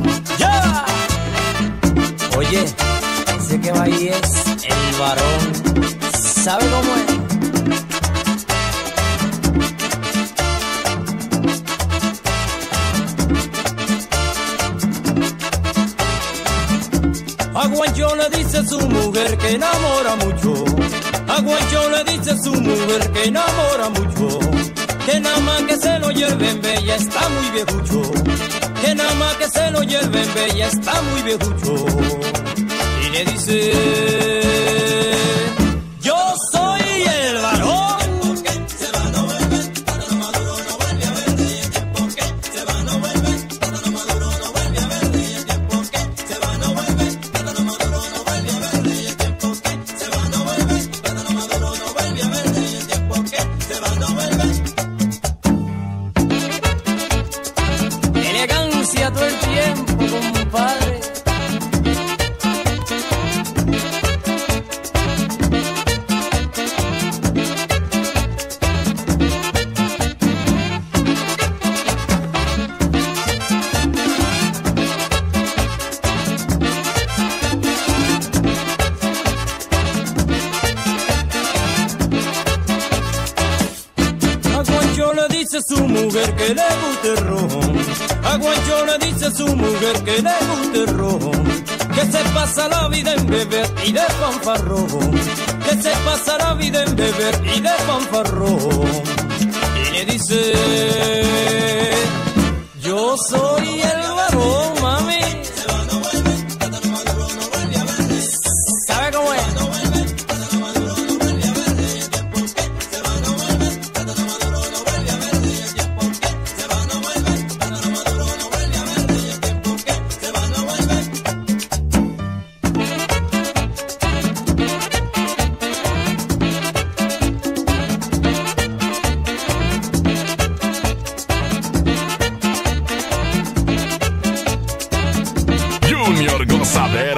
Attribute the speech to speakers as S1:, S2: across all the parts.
S1: ¡Ya! Oye, ese que va ahí es el varón. ¿Sabe cómo es? A Guancho le dice su mujer que enamora mucho. A Guancho le dice su mujer que enamora mucho. Que nada más que se lo lleven bella está muy viejucho. Que nada más que se lo lleven bella está muy viejucho. Y le dice: yo soy el varón. Todo el tiempo, compadre. A Guancho le dice su mujer que le gusta el ron. A Guancho le dice su mujer que le gusta el ron. Que se pasa la vida en beber y de fanfarrón. Que se pasa la vida en beber y de fanfarrón. Y le dice: yo soy el varón, mami. ¿Sabe cómo es?
S2: Junior Gozadera.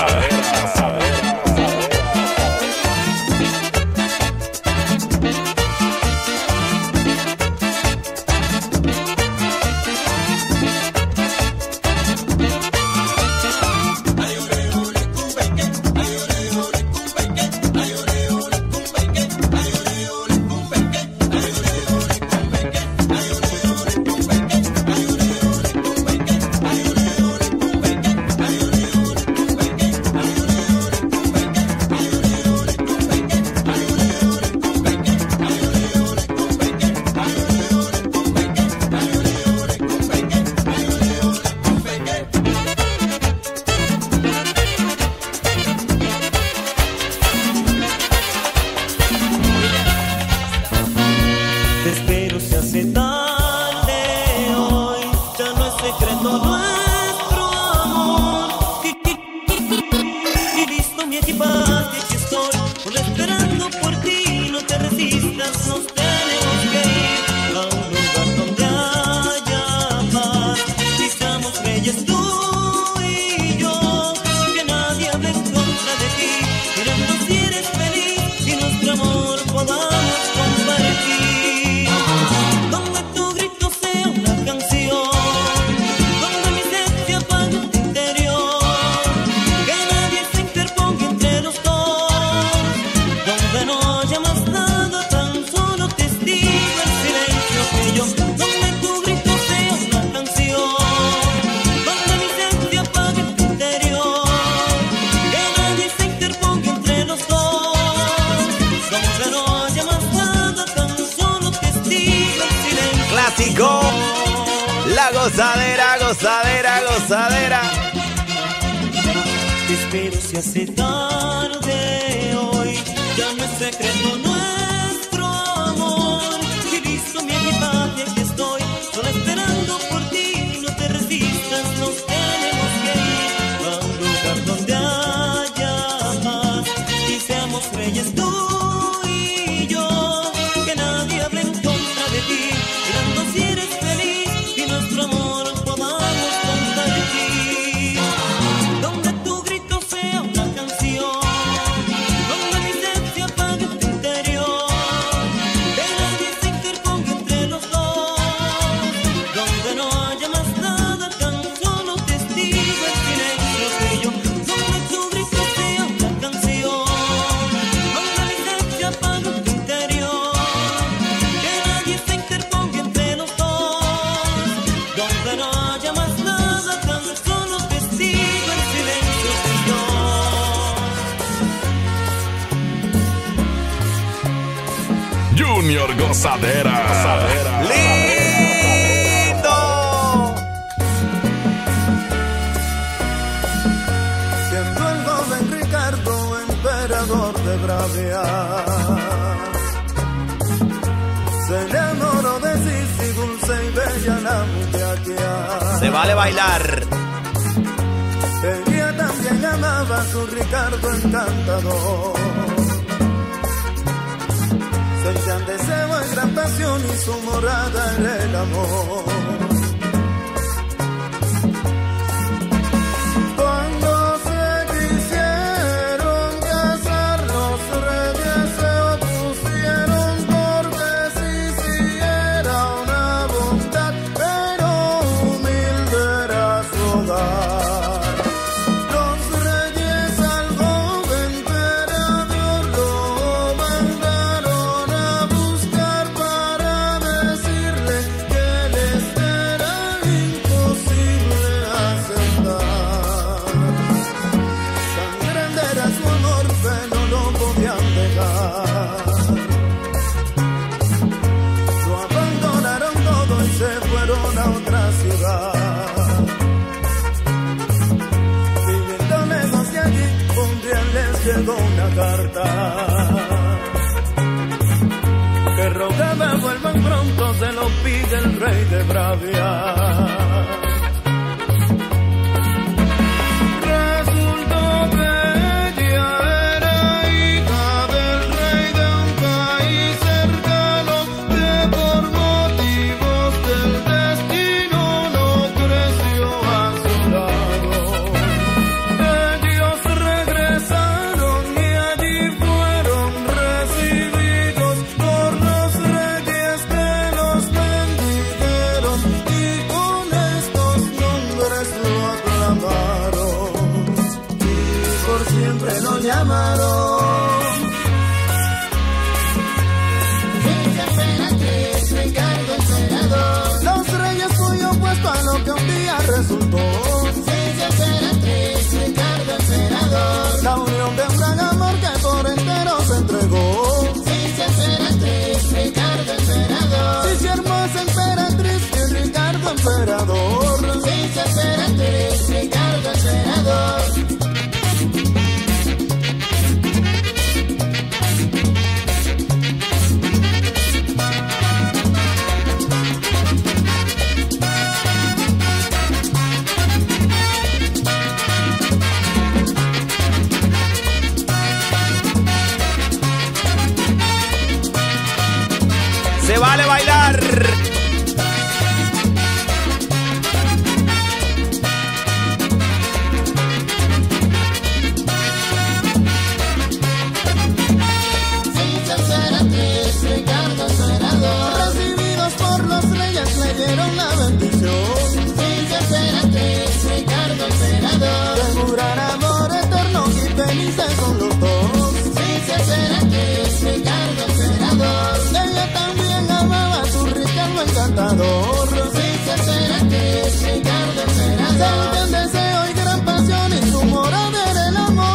S3: Te espero, se hace tarde hoy, ya no es secreto nuestro amor. Y listo mi equipaje, aquí estoy, solo esperando por ti. No te resistas, nos tenemos que ir a un lugar donde haya paz. Y seamos reyes tú y yo, que nadie hable en contra de ti. Mirando si eres feliz y nuestro amor podamos compartir. Donde tu grito sea una canción, donde mi sed se apague en tu interior, que nadie se interponga entre los dos, donde no haya más nada, tan solo testigo el silencio que yo. Donde tu grito sea una canción, donde mi sed se apague en tu interior, que nadie se interponga entre los dos, donde no haya más nada, tan solo testigo el silencio.
S4: Clásico. La gozadera, gozadera, gozadera.
S3: Te espero, se hace tarde hoy, ya no es secreto nuestro amor. Y listo mi equipaje, aquí estoy, solo esperando por ti. No te resistas, nos tenemos que ir a un lugar donde haya paz. Y seamos reyes tú y yo, que nadie hable en contra de ti. Mirando si eres feliz y nuestro amor podamos compartir. Donde tu grito sea una canción, donde mi sed se apague en tu interior, donde no haya más nada, tan solo testigo en silencio y yo.
S2: Junior Gozadera.
S4: ¡Lindo!
S5: Siendo el joven Ricardo, emperador de Bravia, se enamoró de Sisi, dulce y bella la muchacha.
S4: Se vale bailar.
S5: Ella también amaba a su Ricardo encantador. Sentían deseo y gran pasión y su morada era el amor. Cuando se quisieron casar, los reyes se opusieron porque sí era una bondad, pero humilde era su hogar. Los reyes al joven emperador lo mandaron a buscar para decirle que les era imposible aceptar. Tan grande era su amor que no lo podían dejar. Lo abandonaron todo y se fueron a otra ciudad. Viviendo lejos de allí, un día les llegó una carta que rogaba vuelvan pronto, se lo pide el rey de Bravia. Resultó que ella era hija del rey de un país cercano, que por motivos del destino no creció a su lado. Ellos regresaron y allí fueron recibidos por los reyes que los bendijeron y con estos nombres lo aclamaron y por siempre lo llamaron. Ricardo Emperador. Los reyes muy opuesto a lo que un día resultó. Ricardo Emperador. La unión de un gran amor que por entero se entregó. Ricardo Emperador. Sí, hermosa emperatriz y Ricardo Emperador. Ricardo Emperador.
S4: Se vale bailar.
S5: Recibidos por los reyes le dieron la bendición. De un gran amor eterno y felices son los dos. Ella también amaba a su Ricardo encantador. Sentían deseo y gran pasión y su morada era el amor.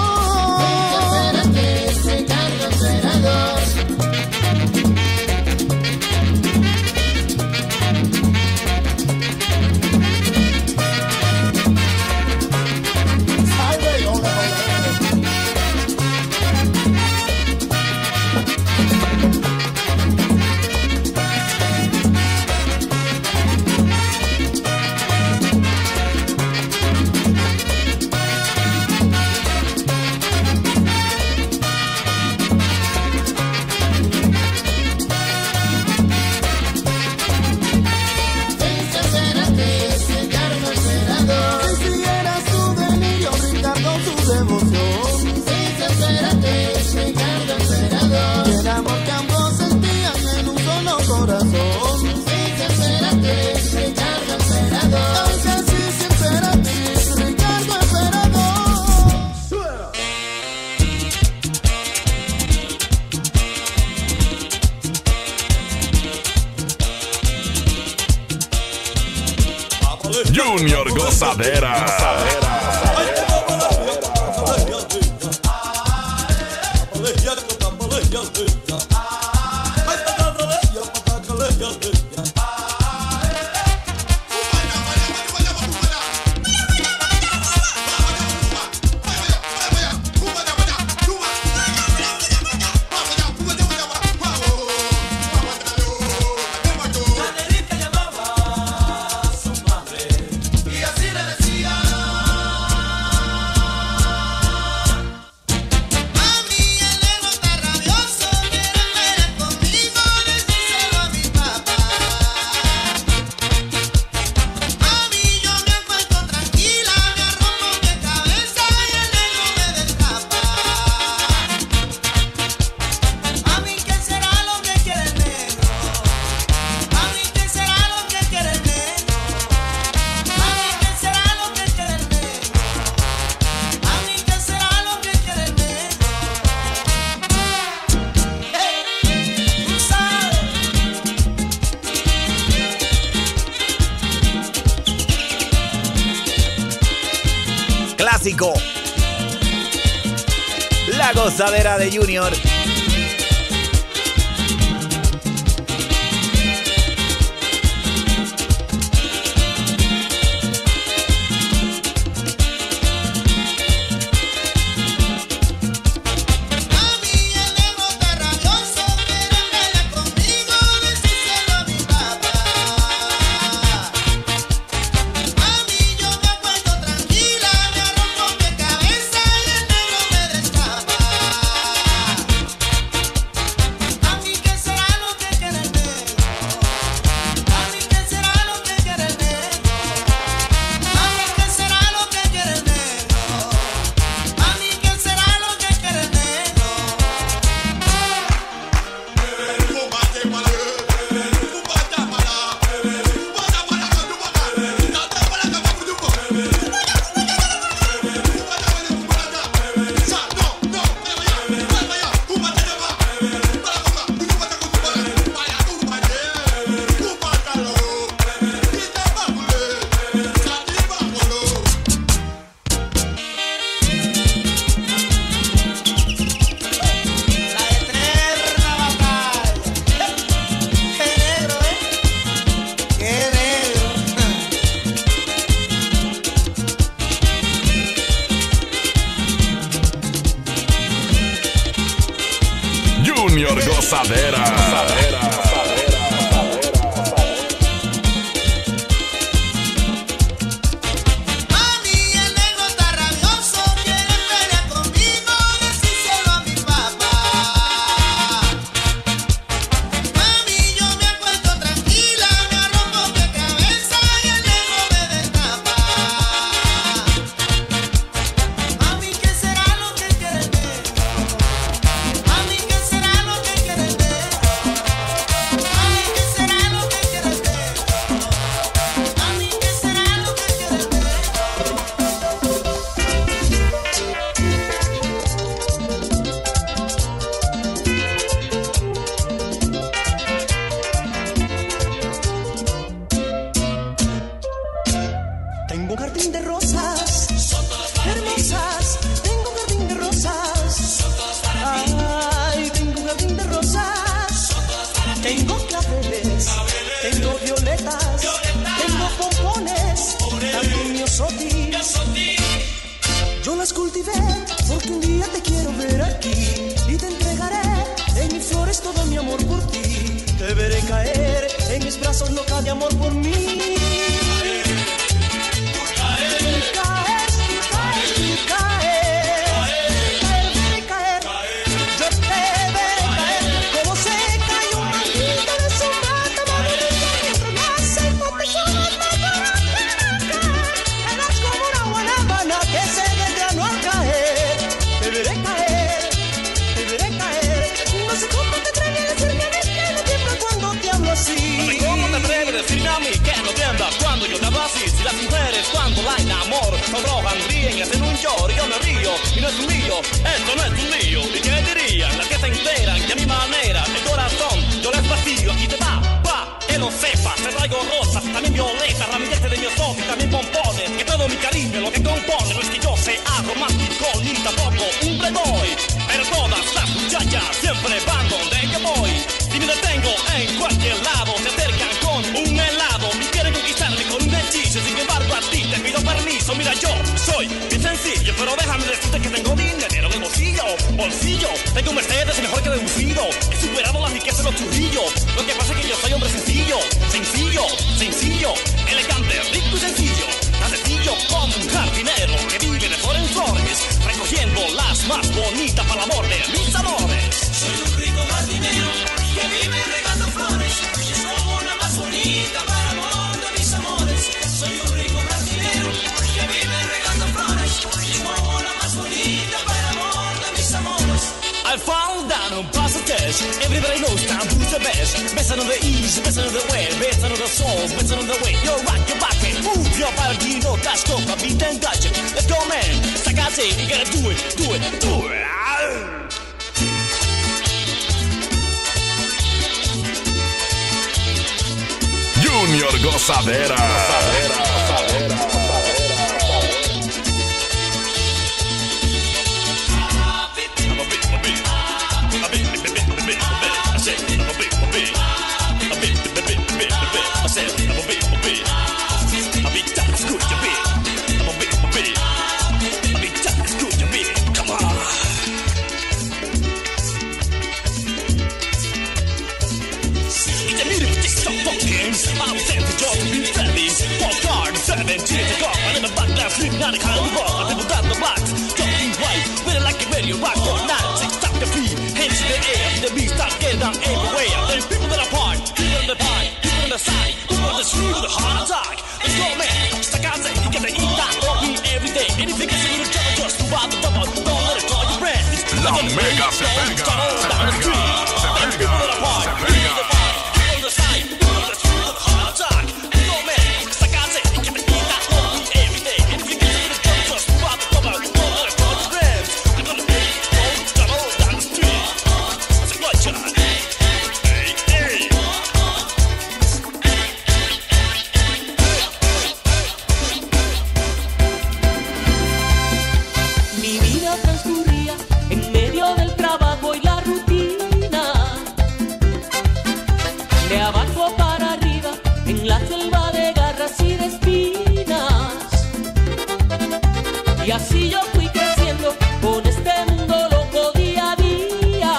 S2: Junior Gozadera.
S4: Clásico. La Gozadera de Junior.
S2: Junior Gozadera.
S5: Tengo un jardín de rosas hermosas, tengo un jardín de rosas. Ay, tengo un jardín de rosas, tengo claveles, tengo violetas, tengo pompones, también miosoti. Yo las cultivé porque un día te quiero ver aquí y te entregaré en mis flores todo mi amor por ti. Te veré caer en mis brazos loca de amor por mí.
S6: Si las mujeres cuando la enamoro sonrojan, ríen y hacen un llor y yo me río y no es un lío, esto no es un lío. ¿Y qué dirían las que se enteran que a mi manera el corazón yo les vacío? Aquí te va, que lo sepas, te traigo rosas, también violetas, ramilletes de mi también hizo. Mira, yo soy bien sencillo, pero déjame decirte que tengo dinero en el bolsillo. Tengo un Mercedes y mejor que deducido. He superado la riqueza de los churrillos. Lo que pasa es que yo soy hombre sencillo, elegante, rico y sencillo. Tan sencillo como un jardinero que vive de flor en flores, recogiendo las más bonitas para el amor de mis amores.
S7: Soy un rico jardinero que vive regando flores, y soy la más bonita para el amor de mis amores. Soy un rico jardinero que vive regando flores, y soy la más bonita para el amor de mis amores.
S6: I found down on passage. Everybody knows time who's the best. Best on the east, best on the west, best on the soul, best on the way. You're rock your back and move your body, no touch, go, beat and touch it. Let's go, man. Sacate, you gotta do it.
S2: Junior Gozadera.
S6: Not a kind of rock, people down the blocks, talking white, really like a radio rock all night. Six stop the beat, hands in the air, the beat start getting down everywhere. There's people that are part, people in the pie, people on the side, people on the street with a heart attack. Let's go, man. Staccato, you gotta eat that, don't eat every day. Anything is a little trouble, just move out the double. Don't let it draw your friends.
S2: La mega se pega.
S6: Down the street, there's people that are part, people in the pie, people on the side, people on the street with a heart attack. Let's go, man. Staccato, you gotta eat that, don't eat every day. Anything is a little trouble, just move out the double. Don't let it draw your friends. I'm gonna be double down the street. Say what, John? Hey.
S8: Mi vida transcurría en medio del trabajo y la rutina, de abajo para arriba, en la selva de garras y de espinas. Y así yo fui creciendo con este mundo loco día a día.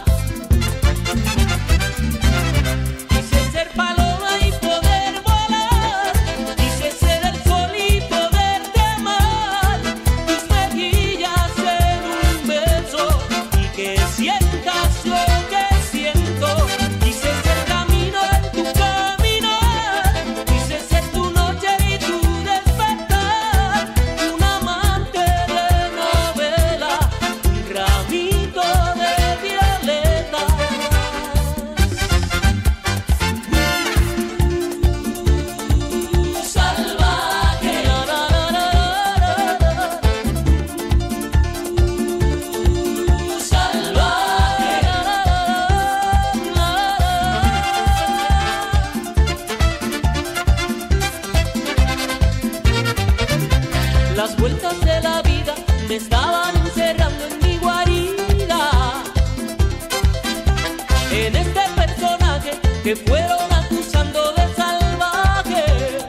S8: Quise ser paloma y poder volar, quise ser el sol y poderte amar. Tus mejillas en un beso y que sientas lo que siento. Quise ser camino en tu caminar, quise ser tu noche y tu despertar. Un amante de novela, un ramito de violetas. Salvaje, Las vueltas de la vida me estaban encerrando en mi guarida, en este personaje que fueron acusando de salvaje.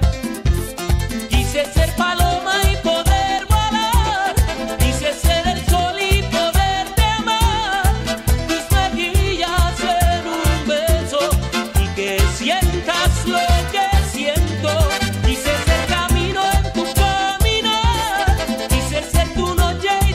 S8: Quise ser paloma y poder volar, quise ser el sol y poderte amar. Tus mejillas en un beso y que sientas lo que siento. Quise ser camino en tu caminar, quise ser tu noche y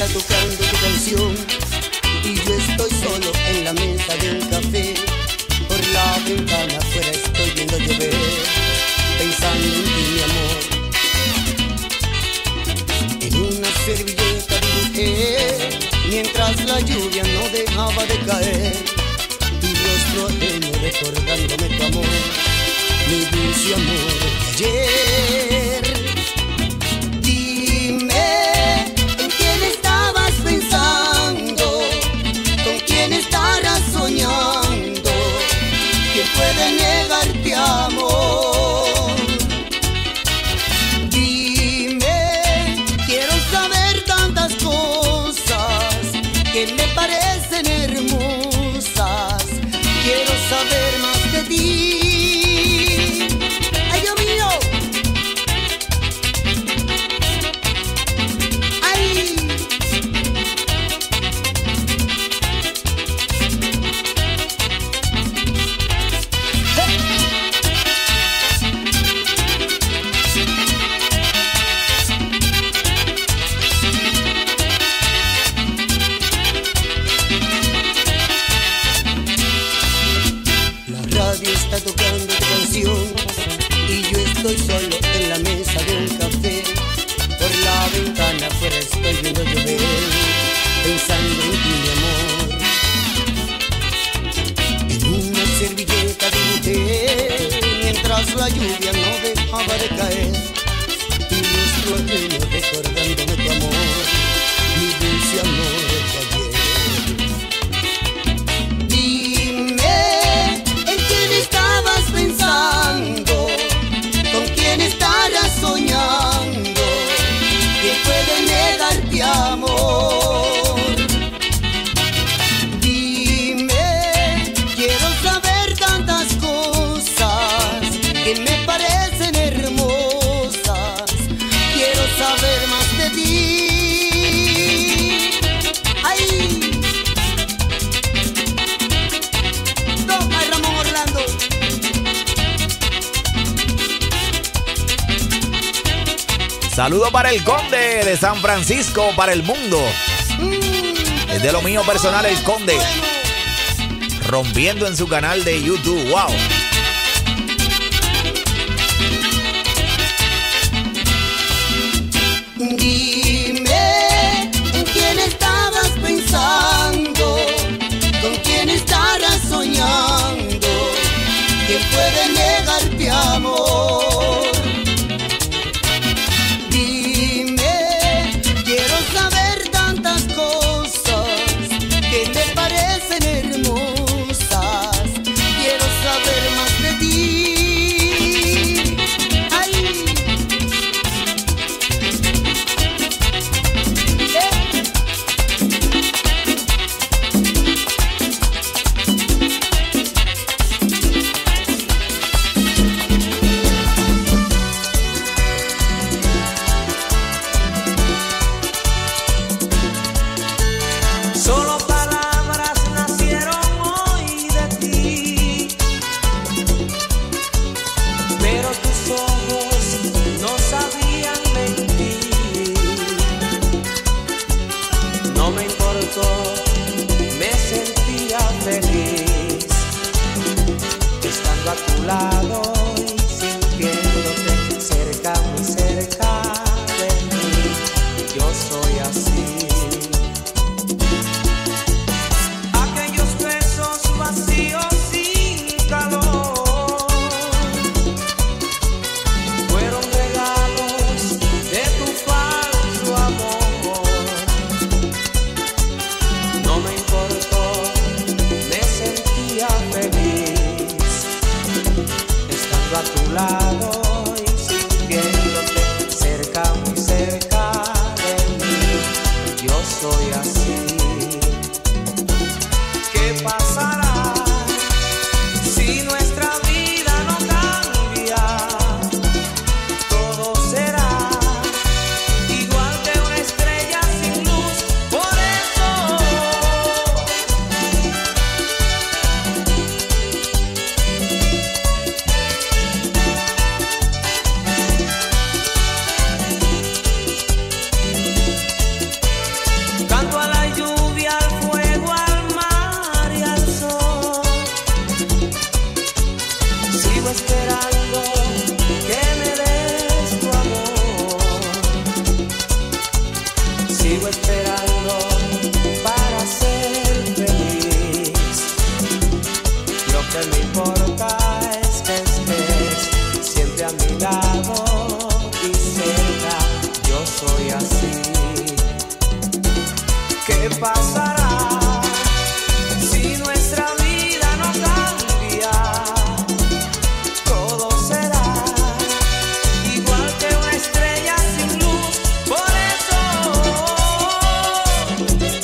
S9: está tocando tu canción y yo estoy solo en la mesa de un café. Por la ventana afuera estoy viendo llover, pensando en ti, mi amor. En una servilleta dibujé, mientras la lluvia no dejaba de caer, tu rostro ajeno recordándome tu amor, mi dulce amor de ayer. Dime, ¿en quién estabas pensando? ¿Con quién estarás soñando? ¿Quién puede negarte amor? Dime, quiero saber tantas cosas que me parecen hermosas. Quiero saber más de ti. ¡Ay, Dios mío! ¡Ay! Está tocando tu canción y yo estoy solo en la mesa de un café. Por la ventana afuera estoy viendo llover, pensando en ti, mi amor. En una servilleta dibujé, mientras la lluvia no dejaba de caer, tu rostro ajeno recordándome tu amor, mi dulce amor de ayer. Pensando, ¿con quién estarás soñando? ¿Quién puede negarte amor? Dime, quiero saber tantas cosas que me parecen hermosas. Quiero saber más de ti. ¡Ay! Toma, Ramón Orlando.
S4: Saludo para el Conde de San Francisco, para el mundo. Es de lo mío personal, el Conde. Rompiendo en su canal de YouTube. ¡Wow!
S9: Dime, ¿en quién estabas pensando? ¿Con quién estarás soñando? ¿Quién puede negarte amor?
S10: que me importa es que estés siempre a mi lado y cerca. Yo soy así. ¿Qué pasará si nuestra vida no cambia? Todo será igual que una estrella sin luz. Por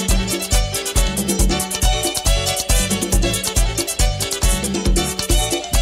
S10: eso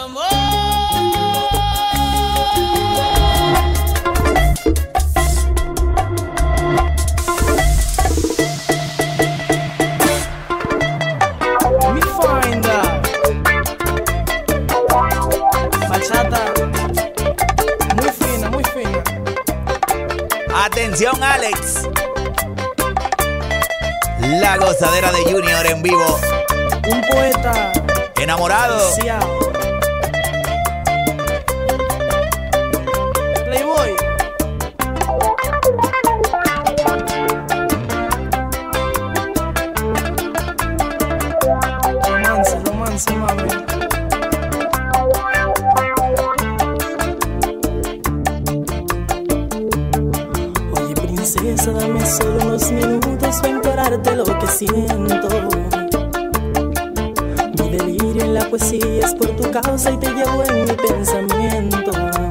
S11: Mi Finder. Bachata. Muy fina, muy fina.
S4: Atención, Alex. La gozadera de Junior en vivo.
S11: Un poeta.
S4: Enamorado.
S11: Demasiado. Playboy. Romance, romance, mami. Oye, princesa, dame solo unos minutos para implorarte lo que siento. Mi delirio en la poesía es por tu causa y te llevo en mi pensamiento.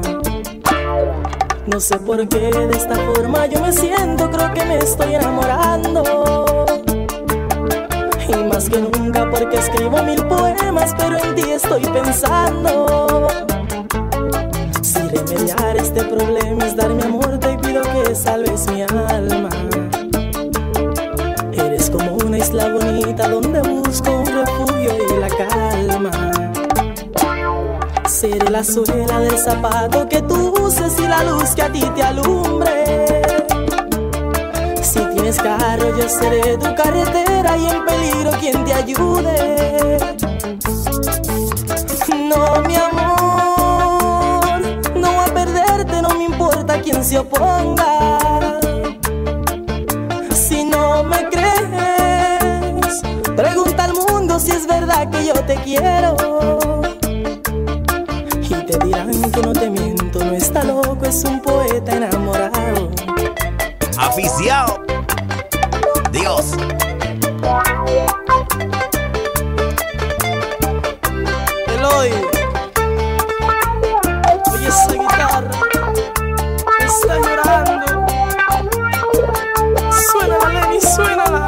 S11: No sé por qué de esta forma yo me siento, creo que me estoy enamorando. Y más que nunca porque escribo 1000 poemas, pero en ti estoy pensando. Si remediar este problema es dar mi amor, te pido que salves mi alma. Eres como una isla bonita donde busco un refugio y la calma. Seré la suela del zapato que tú uses y la luz que a ti te alumbre. Si tienes carro yo seré tu carretera y en peligro quien te ayude. No, mi amor, no voy a perderte, no me importa quién se oponga. Si no me crees, pregunta al mundo si es verdad que yo te quiero. Y te dirán que no te miento, no está loco, es un poeta enamorado.
S4: Aficiado. Dios.
S11: Eloy, oye esa guitarra, está llorando. Suénala, Lenny, suénala.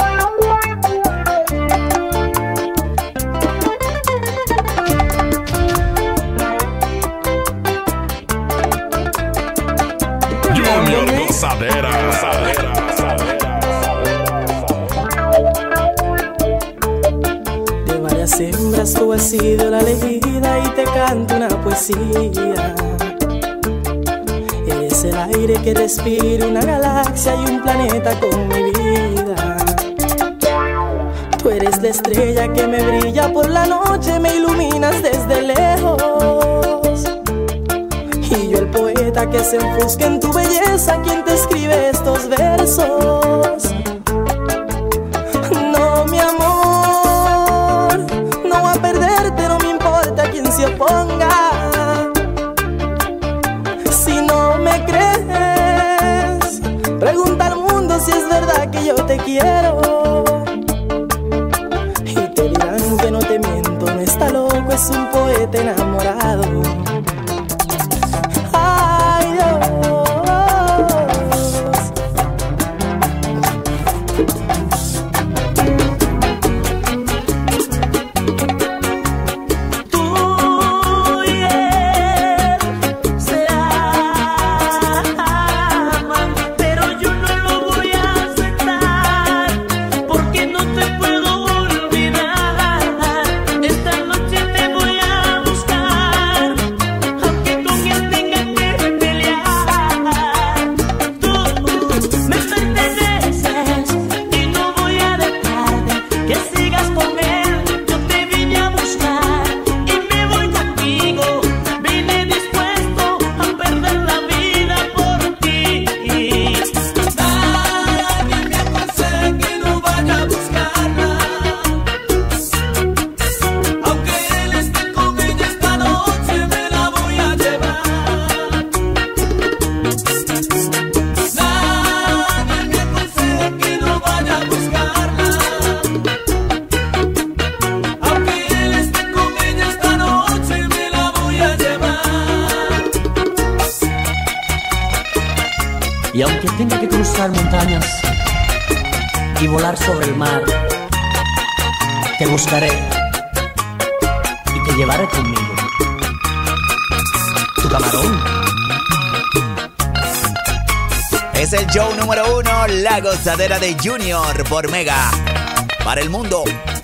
S2: Junior Gozadera.
S11: De varias hembras tú has sido la elegida y te canto una poesía. Eres el aire que respiro, una galaxia y un planeta con mi vida. Tú eres la estrella que me brilla por la noche, me iluminas desde lejos. Y yo el poeta que se enfusca en tu belleza, quien te escribe estos versos. No, mi amor, no voy a perderte, no me importa quién se oponga. Si no me crees, pregunta al mundo si es verdad que yo te quiero. Y te dirán que no te miento, no está loco, es un poeta enamorado. Ay, Dios. Tú y él se aman, pero yo no lo voy a aceptar, porque no te puedo olvidar. Esta noche te voy a buscar, aunque con él tenga que pelear. Tú me perteneces y no voy a dejarte que sigas con él. Yo te vine a buscar y me voy contigo. Vine dispuesto a perder la vida por ti. Nadie me aconseja que no vaya a buscarla, aunque él esté con ella esta noche me la voy a llevar. Nadie me aconseja que no vaya a buscarla, aunque él esté con ella esta noche me la voy a llevar.
S12: Y aunque tenga que cruzar montañas y volar sobre el mar, te buscaré y te llevaré conmigo. camarón.
S4: Es el show número 1, La Gozadera de Junior por Mega. Para el mundo.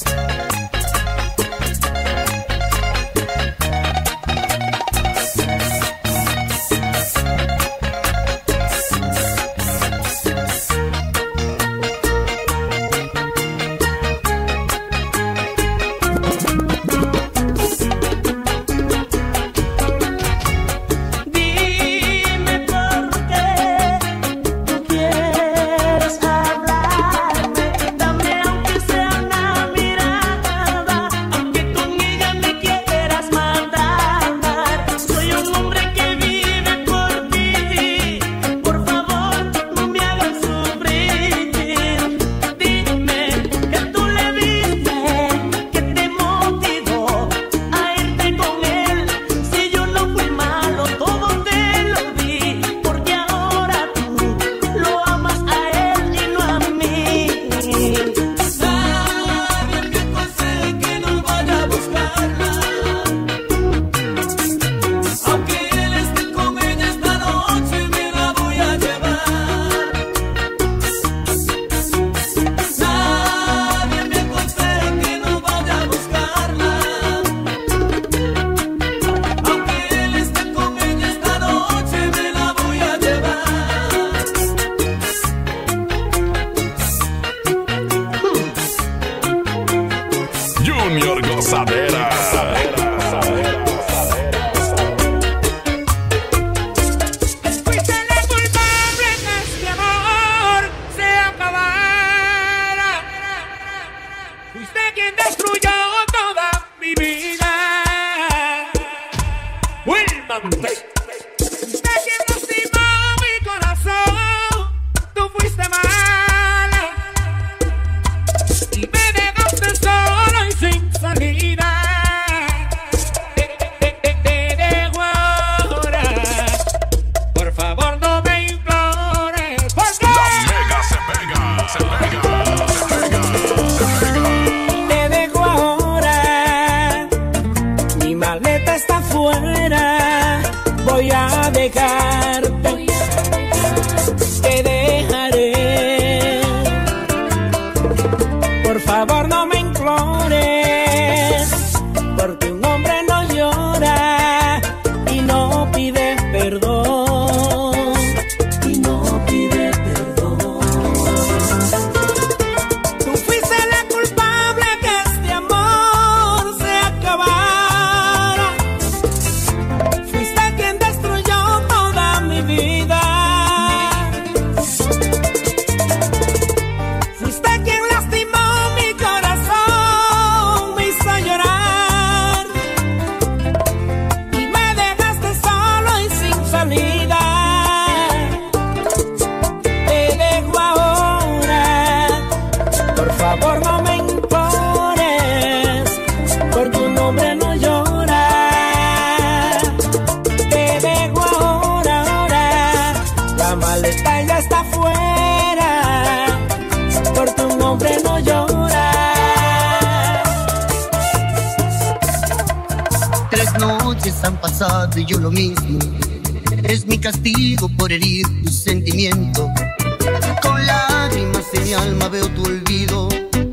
S9: Han pasado y yo lo mismo. Es mi castigo por herir tu sentimiento. Con lágrimas en mi alma veo tu olvido.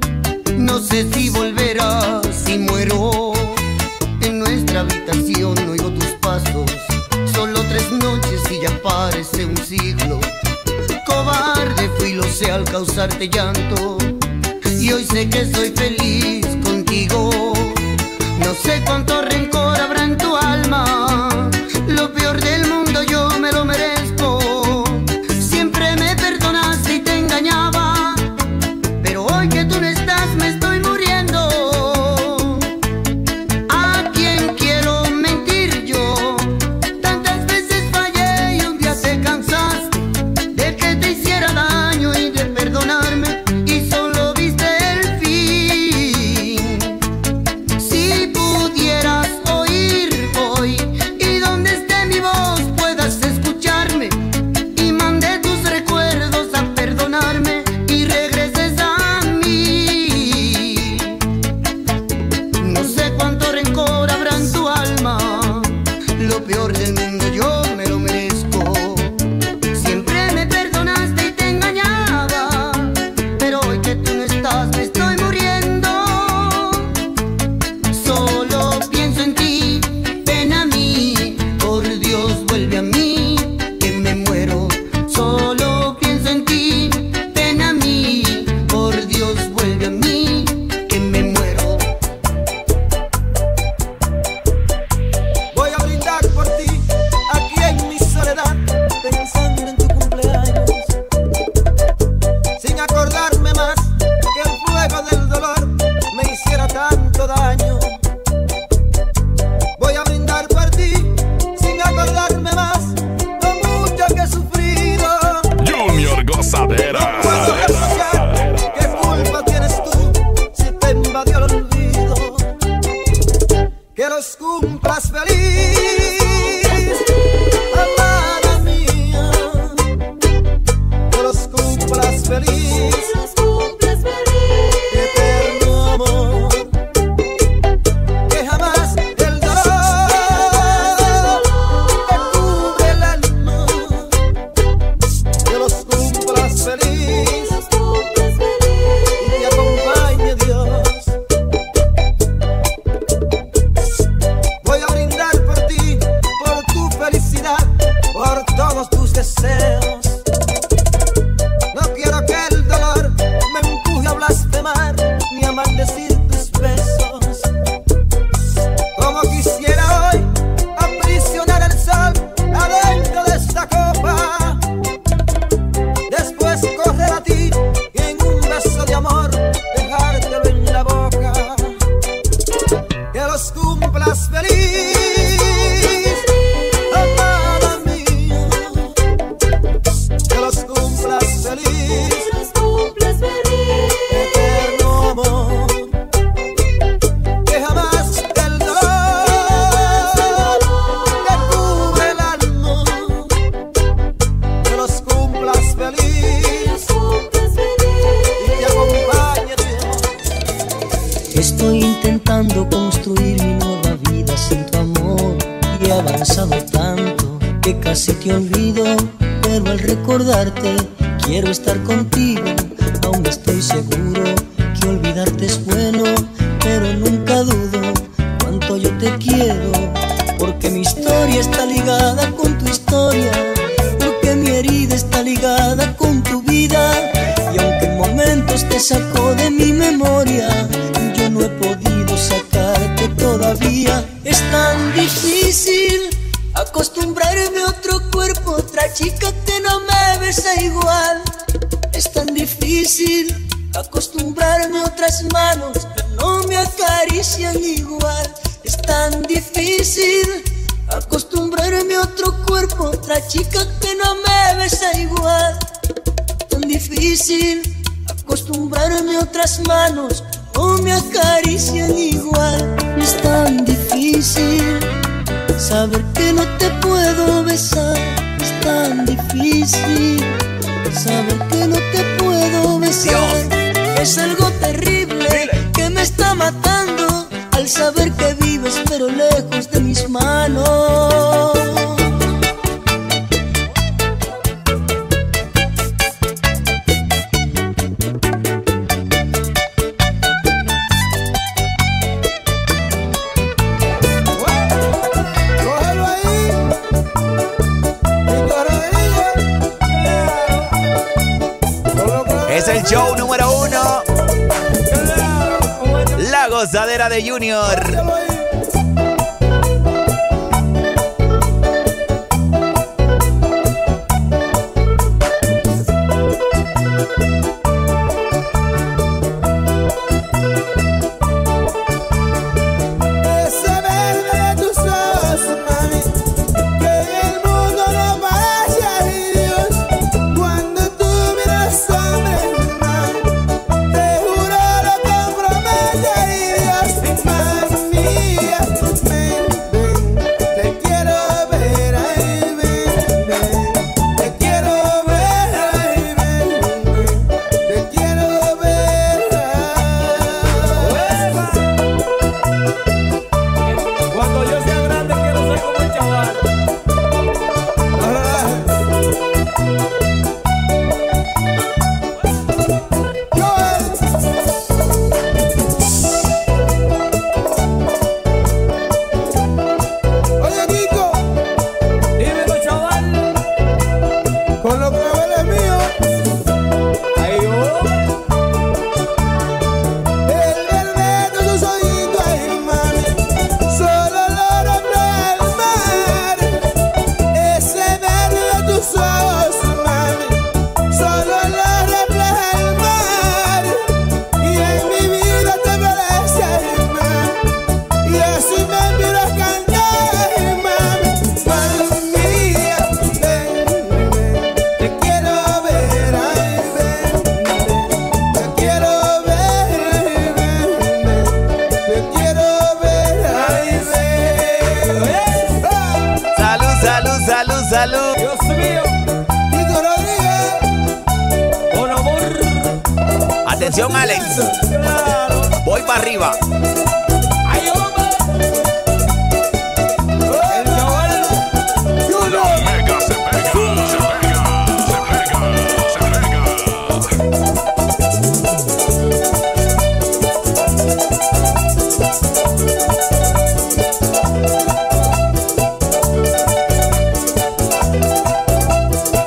S9: No sé si volverás, si muero. En nuestra habitación oigo tus pasos. Solo 3 noches y ya parece un siglo. Cobarde fui, lo sé, al causarte llanto. Y hoy sé que soy feliz contigo. No sé cuánto rencor habrá en tu alma. Lo peor del mundo yo me lo merezco. Siempre me perdonaste y te engañaba, pero hoy que tú no estás me estoy muriendo. ¿A quién quiero mentir yo? Tantas veces fallé y un día te cansaste de que te hiciera daño y de perdonarme, y solo viste el fin. Si pudieras oír hoy y donde esté mi voz puedas escucharme, y mande tus recuerdos a perdonarme y regreses a mí. No sé cuánto rencor habrá en tu alma. Lo peor del mundo yo
S5: deseos. No quiero que el dolor me empuje a blasfemar ni a maldecir tus besos. Como quisiera hoy aprisionar el sol adentro de esta copa, después correr a ti y en un beso de amor dejártelo en la boca. Que los cumplas feliz, amada mía. Que los cumplas feliz, eterno amor. Que jamás el dolor te cubre el alma. Que los cumplas feliz y te acompañe Dios.
S12: Estoy intentando construir mi nueva vida sin tu amor y he avanzado tanto que casi te olvido, pero al recordarte quiero estar contigo. Aún estoy seguro que olvidarte es bueno, pero nunca dudo cuánto yo te quiero, porque mi historia está ligada con tu historia, porque mi herida está ligada con tu vida, y aunque en momentos te sacó de mi memoria, yo no he podido sacarte todavía. Es tan difícil acostumbrarme a otro cuerpo, otra chica que no me besa igual. Es tan difícil acostumbrarme a otras manos que no me acarician igual. Es tan difícil acostumbrarme a otro cuerpo, otra chica que no me besa igual. Tan difícil acostumbrarme a otras manos que no me acarician igual. Es tan difícil saber que no te puedo besar. Es tan difícil saber que no te puedo besar. Es algo terrible que me está matando al saber que vives pero lejos de mis manos.
S5: Cógelo ahí, mi coronilla.
S4: Es el show número 1. La gozadera de Junior.
S5: Ese verde de tus ojos, mami, que en el mundo no parece hay Dios. Cuando tú miras hombres, mami, te juro lo compromete ay Dios. Mami mía, ven, ven, te quiero ver, ay ven, ven, te quiero ver, ay ven, ven, te quiero ver.
S1: Cuando yo sea grande quiero ser como el chaval.
S5: Oye, Kiko,
S1: Dímelo, chaval.
S5: con los claveles míos,
S1: Ahí yo.
S5: el verde de tus ojitos, ay mami, solo lo refleja el mar. Ese verde de tus ojos, mami, solo lo refleja el mar. Y en mi vida te parece, ay mami, y así me miro a cantar, ay mami. Mami mía, ven, ven, te quiero ver, ay ven, ven, te quiero ver, ay ven, ven, te quiero ver, ay ven.
S4: Salud, salud, salud, salud.
S1: Dios mío.
S5: Kiko Rodríguez,
S1: Con amor.
S4: Atención, Alex. Voy para arriba.
S1: Ahí hombre. El chaval.
S5: Junior.
S2: Mega se pega, se pega, se pega, se pega.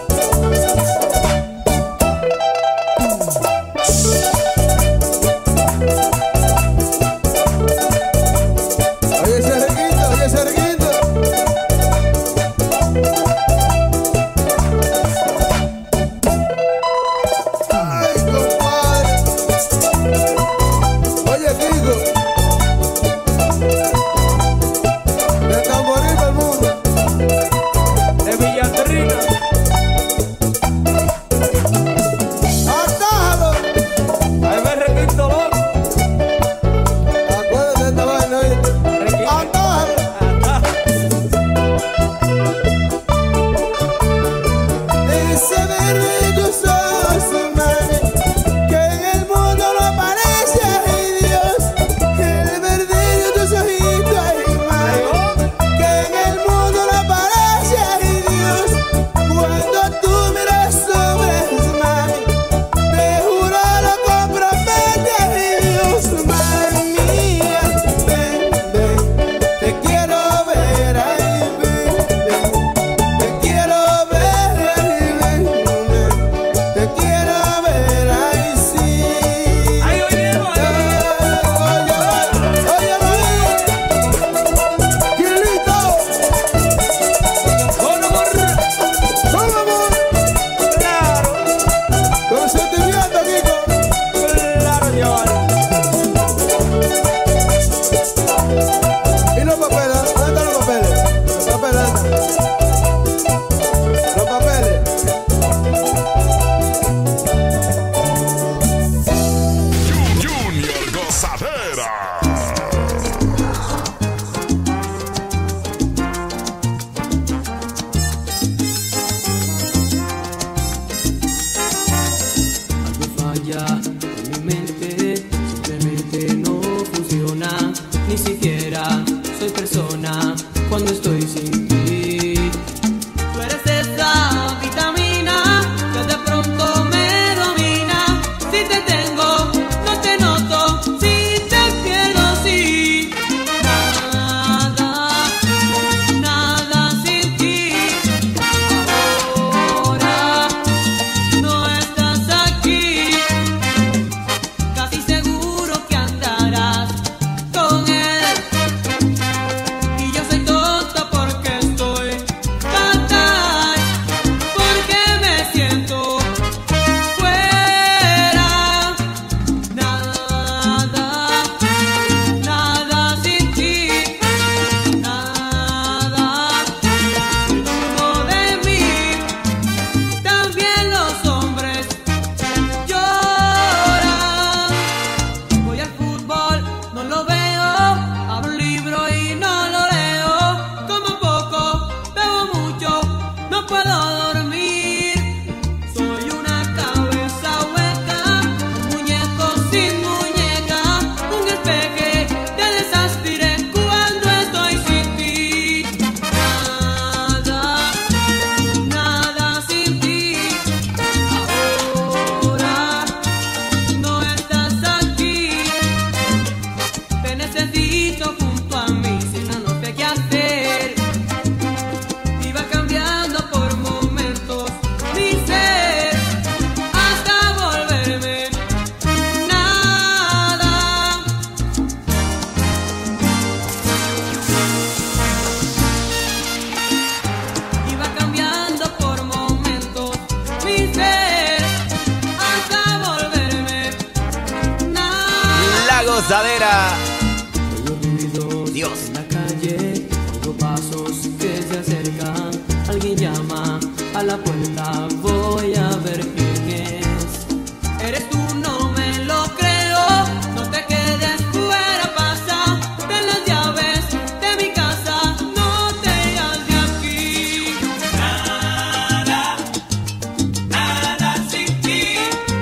S8: me llama a la puerta, voy a ver quién es. Eres tú, no me lo creo, no te quedes fuera, pasa, ten las llaves de mi casa, no te vayas de aquí. Nada, nada sin ti.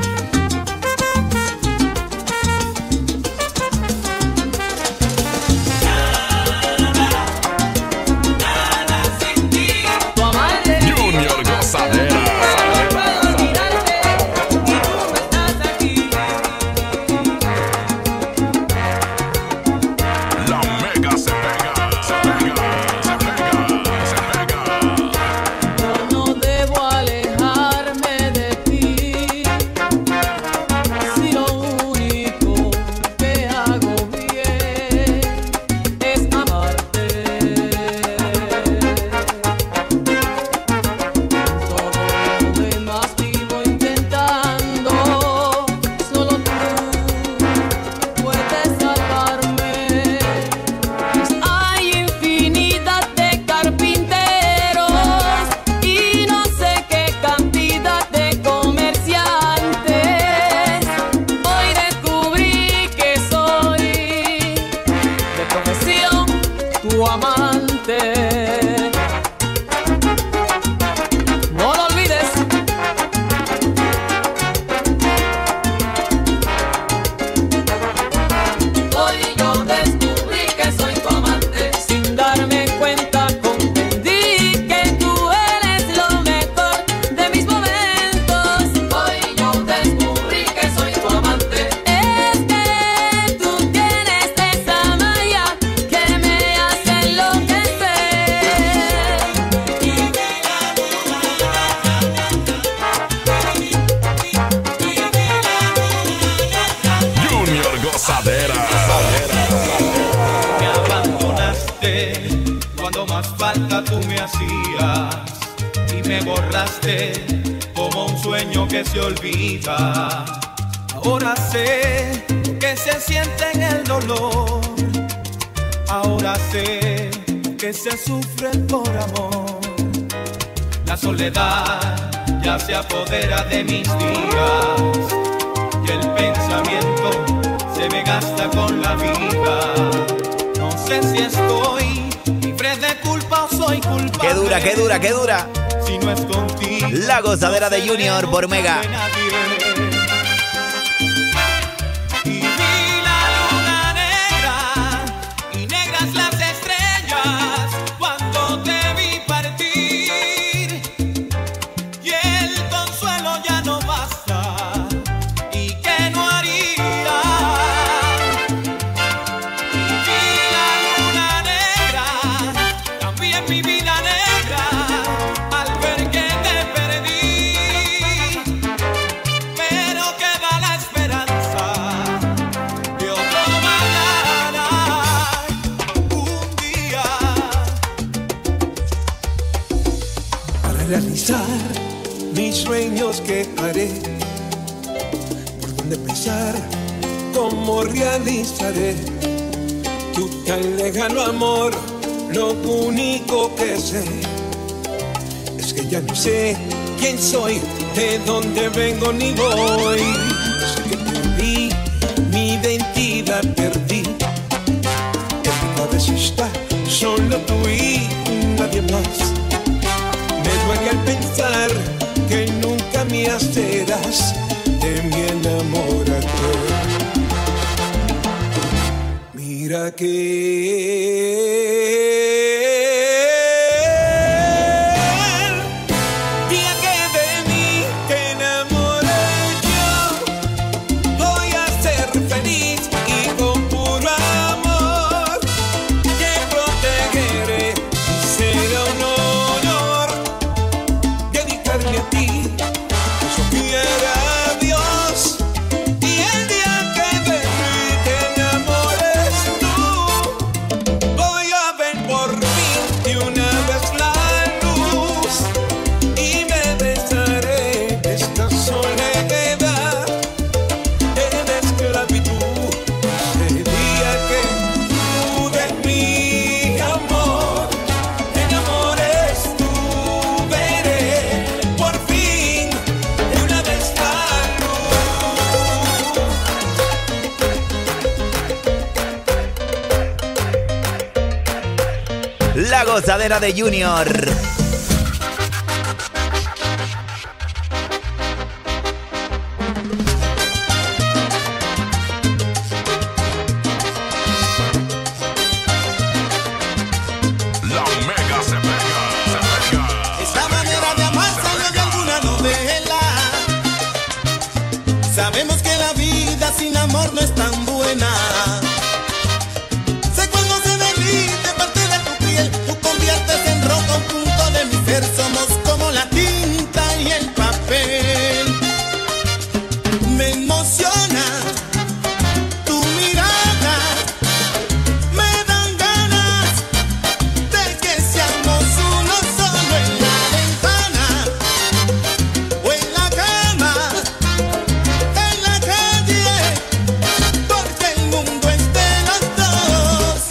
S2: Junior Gozadera. La mega se pega, se pega, se pega, se pega.
S8: Yo no debo alejarme de ti, si lo único que hago bien es amarte. Todo lo demás vivo intentando, solo tú puedes salvarme. Hay infinidad de carpinteros y no sé qué cantidad de comerciantes. Hoy descubrí que soy de profesión tu amante. No lo olvides. Hoy yo descubrí que soy tu amante. Sin darme cuenta comprendí que tú eres lo mejor de mis momentos. Hoy yo descubrí que soy tu amante. Es que tú tienes esa magia que me hace enloquecer.
S2: Junior Gozadera.
S13: Me abandonaste cuando más falta tú me hacías y me borraste como un sueño que se olvida. Ahora sé que se siente en el dolor, ahora sé que se sufre por amor. La soledad ya se apodera de mis días y el pensamiento se me gasta con la vida. No sé si estoy libre de culpa o soy culpable.
S4: Qué dura, qué dura, qué dura.
S13: Si no es contigo,
S4: La Gozadera de Junior por Mega.
S13: Y vi la luna negra y negras las estrellas cuando te vi partir. Y el consuelo ya no basta. ¿Y qué no haría? Vi la luna negra, también mi vida negra, al ver que te perdí. Pero queda la esperanza de otro mañana, un día.
S14: Para realizar mis sueños que haré, por dónde empezar, cómo realizaré tu tan lejano amor. Lo único que sé es que ya no sé quién soy, de dónde vengo ni voy. Sé que perdí mi identidad, perdí. En mi cabeza está solo tú y nadie más. Me duele al pensar que nunca me serás de mi enamorado. Mira que día que de mí te enamoré yo, voy a ser feliz y con puro amor te protegeré. Y será un honor dedicarme a ti, eso quiera Dios. Y el día que de mí te enamores tú,
S4: gozadera de Junior.
S2: La mega se pega, se pega.
S5: Esta manera de amar salió de alguna novela. Sabemos que la vida sin amor no es tan buena. Sé cuando se derrite parte de tu piel, tú conviertes en roca un punto de mi ser. Somos como la tinta y el papel. Me emociona tu mirada, me dan ganas de que seamos uno solo en la ventana o en la cama, en la calle, porque el mundo es de los dos.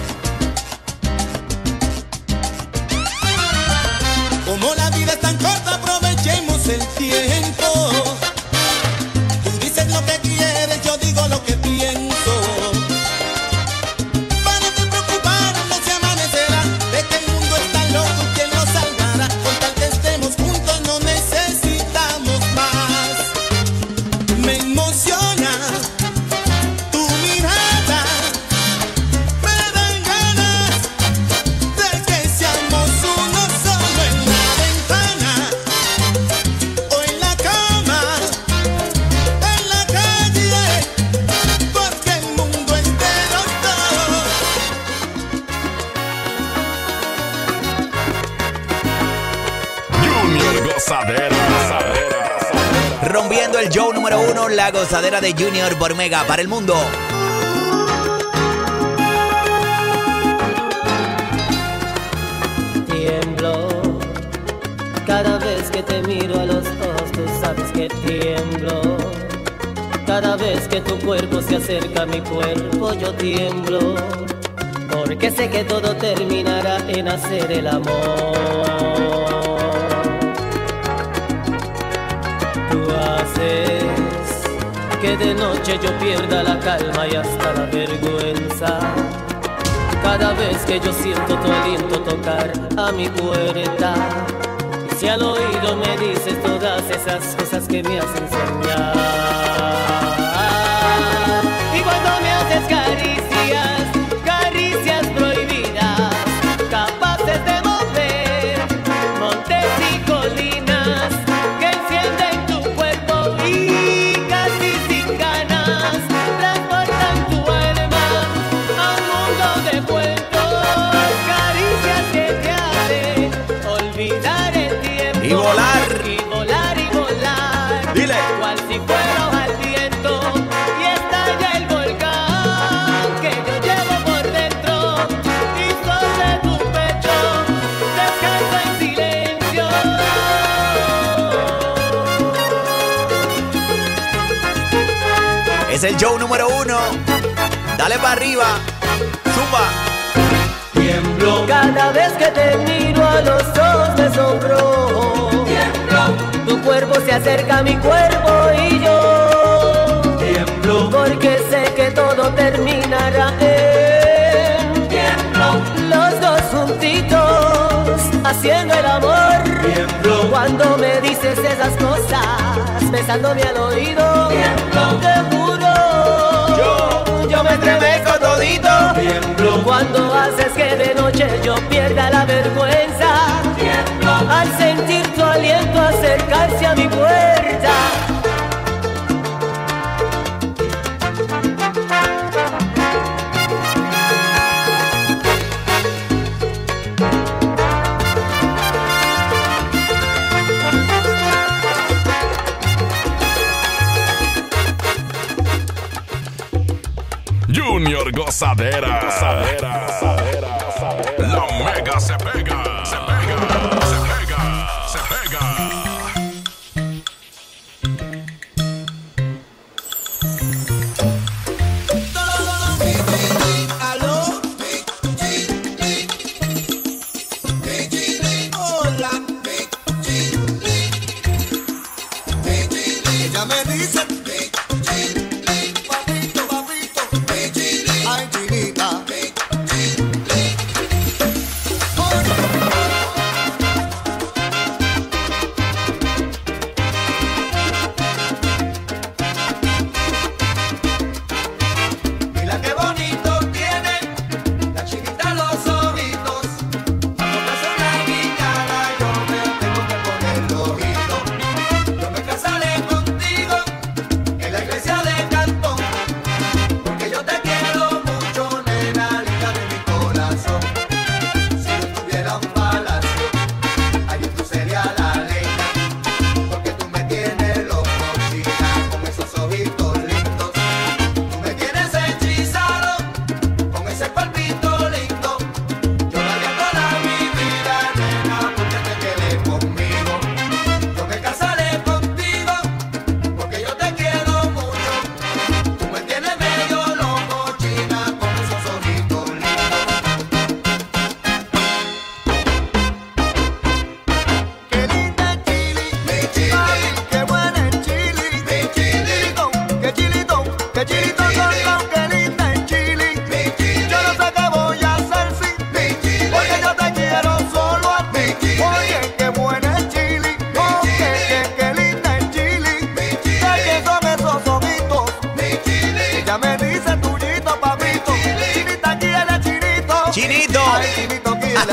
S5: Como la vida es tan corta, aprovechemos el tiempo. Tú dices lo que quieres, yo digo lo que pienso. Para de preocuparnos, se amanecerá. De que el mundo está loco, ¿quién nos salvará? Con tal que estemos juntos, no necesitamos más. Me emociona tu mirada, me dan ganas de que seamos uno solo en la ventana o en la cama, en la calle, porque el mundo es de los dos.
S2: Junior Gozadera.
S4: Rompiendo el show número 1, la gozadera de Junior por Mega para el mundo.
S12: Tiemblo cada vez que te miro a los ojos, tú sabes que tiemblo. Cada vez que tu cuerpo se acerca a mi cuerpo, yo tiemblo. Porque sé que todo terminará en hacer el amor. Tú haces que de noche yo pierda la calma y hasta la vergüenza. Cada vez que yo siento tu aliento tocar a mi puerta, y si al oído me dices todas esas cosas que me hacen soñar. Y cuando me haces caricias, caricias prohibidas, capaces de mover montes y colinas, que encienden tu cuerpo y casi sin ganas transportan tu alma a un mundo de cuentos, caricias que te hacen olvidar el tiempo
S4: Y volar.
S12: y volar y volar.
S4: Dile.
S12: Cual si fuera hoja al viento y estalla el volcán que yo llevo por dentro y sobre tu pecho descansa en silencio.
S4: Es el show número 1. Dale para arriba. Zumba.
S12: Tiemblo cada vez que te miro a los ojos de sonrojo. Tiemblo. Tu cuerpo se acerca a mi cuerpo y yo tiemblo. Porque sé que todo terminará en tiemblo. Los dos juntitos haciendo el amor. Tiemblo. Cuando me dices esas cosas, besándome al oído. Tiemblo. Te juro. Yo me estremezco todito. Tiemblo. Cuando haces que de noche yo pierda la vergüenza. Tiemblo. Al sentir tu aliento acercarse a mi puerta.
S2: Junior Gozadera. La mega se pega. Se pega. Se pega. Se pega.
S5: Aló. Hola. Ella me dice papito, papito, ay chinita. Por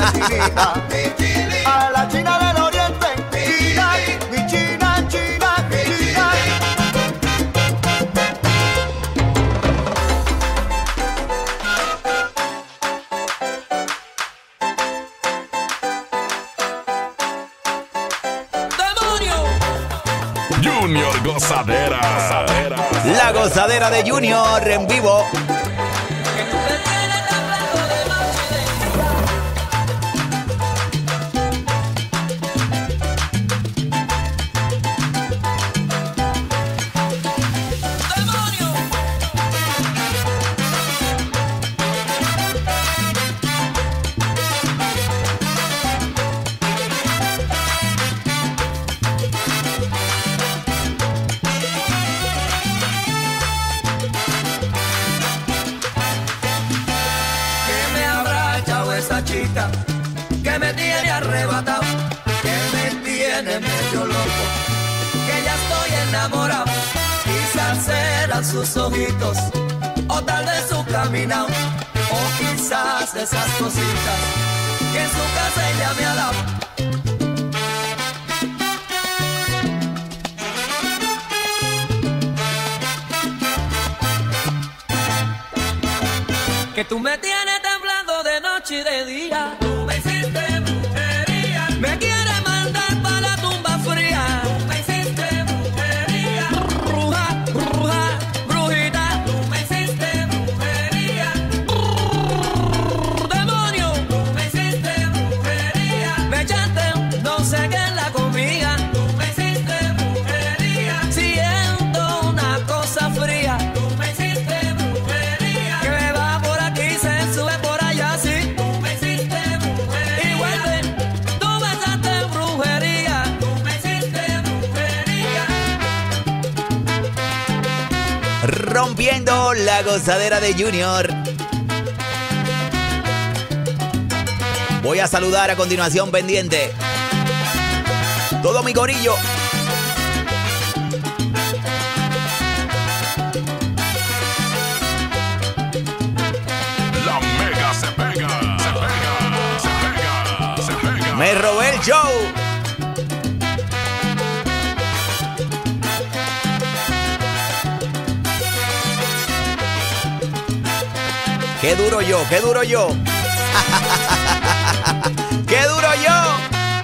S15: chinita, a la China del Oriente, China, mi China, China, mi China.
S2: Junior Gozadera.
S4: La gozadera de Junior en vivo.
S16: Que me tiene arrebatado, que me tiene medio loco, que ya estoy enamorado. Quizás eran sus ojitos, o tal vez su caminado, o quizás esas cositas que en su casa ella me ha dado. Que tú me tienes temblando de noche y de día. Tú me hiciste brujería. Me quieres mandar para la tumba fría. Tú me hiciste brujería. Bruja, bruja, brujita. Tú me hiciste brujería. Demonio. Tú me hiciste brujería. Me echaste no sé qué en la comida. Tú me hiciste brujería. Siento una cosa fría. Tú me hiciste brujería. Que me va por aquí, se sube por allá, sí. Tú me hiciste brujería. Y vuelve, tú me hiciste brujería. Tú me hiciste brujería.
S4: Rompiendo la gozadera de Junior. Voy a saludar a continuación pendiente todo mi corillo.
S2: La mega se pega, se pega, se pega, se pega.
S4: Me robé el show. Qué duro yo, qué duro yo. Qué duro yo.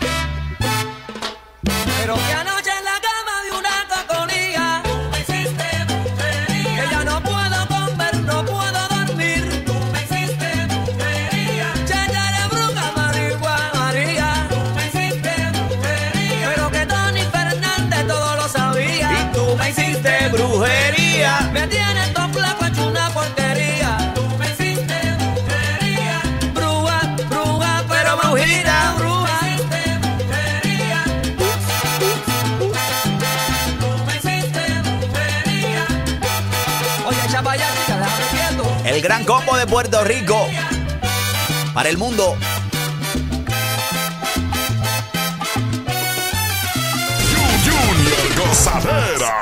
S16: Pero que anoche en la cama de una coconía. Tú me hiciste brujería. Que ya no puedo comer, no puedo dormir. Tú me hiciste brujería. Cháchale bruja, marihuana, María. Tú me hiciste brujería. Pero que Tony Fernández todo lo sabía.
S4: Y tú me hiciste brujería.
S16: Me tienes todo flaco hecho una porquería. Tú me hiciste brujería. Bruja, bruja, pero brujita, bruja. Me hiciste brujería. Tú me hiciste brujería. Oye, chapa ya, chica, la repito.
S4: El gran combo de Puerto Rico para el mundo.
S2: Junior Gozadera.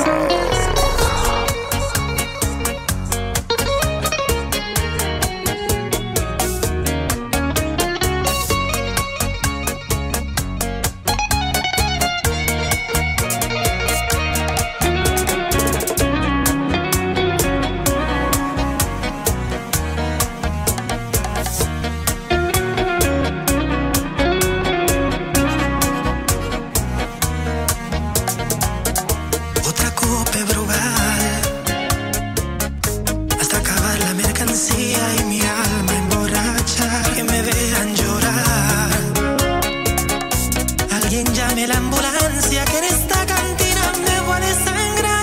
S17: Otra copa brugal hasta acabar la mercancía y mi alma emborracha. Que me vean llorar. Alguien llame la ambulancia, que en esta cantina me voy a desangrar.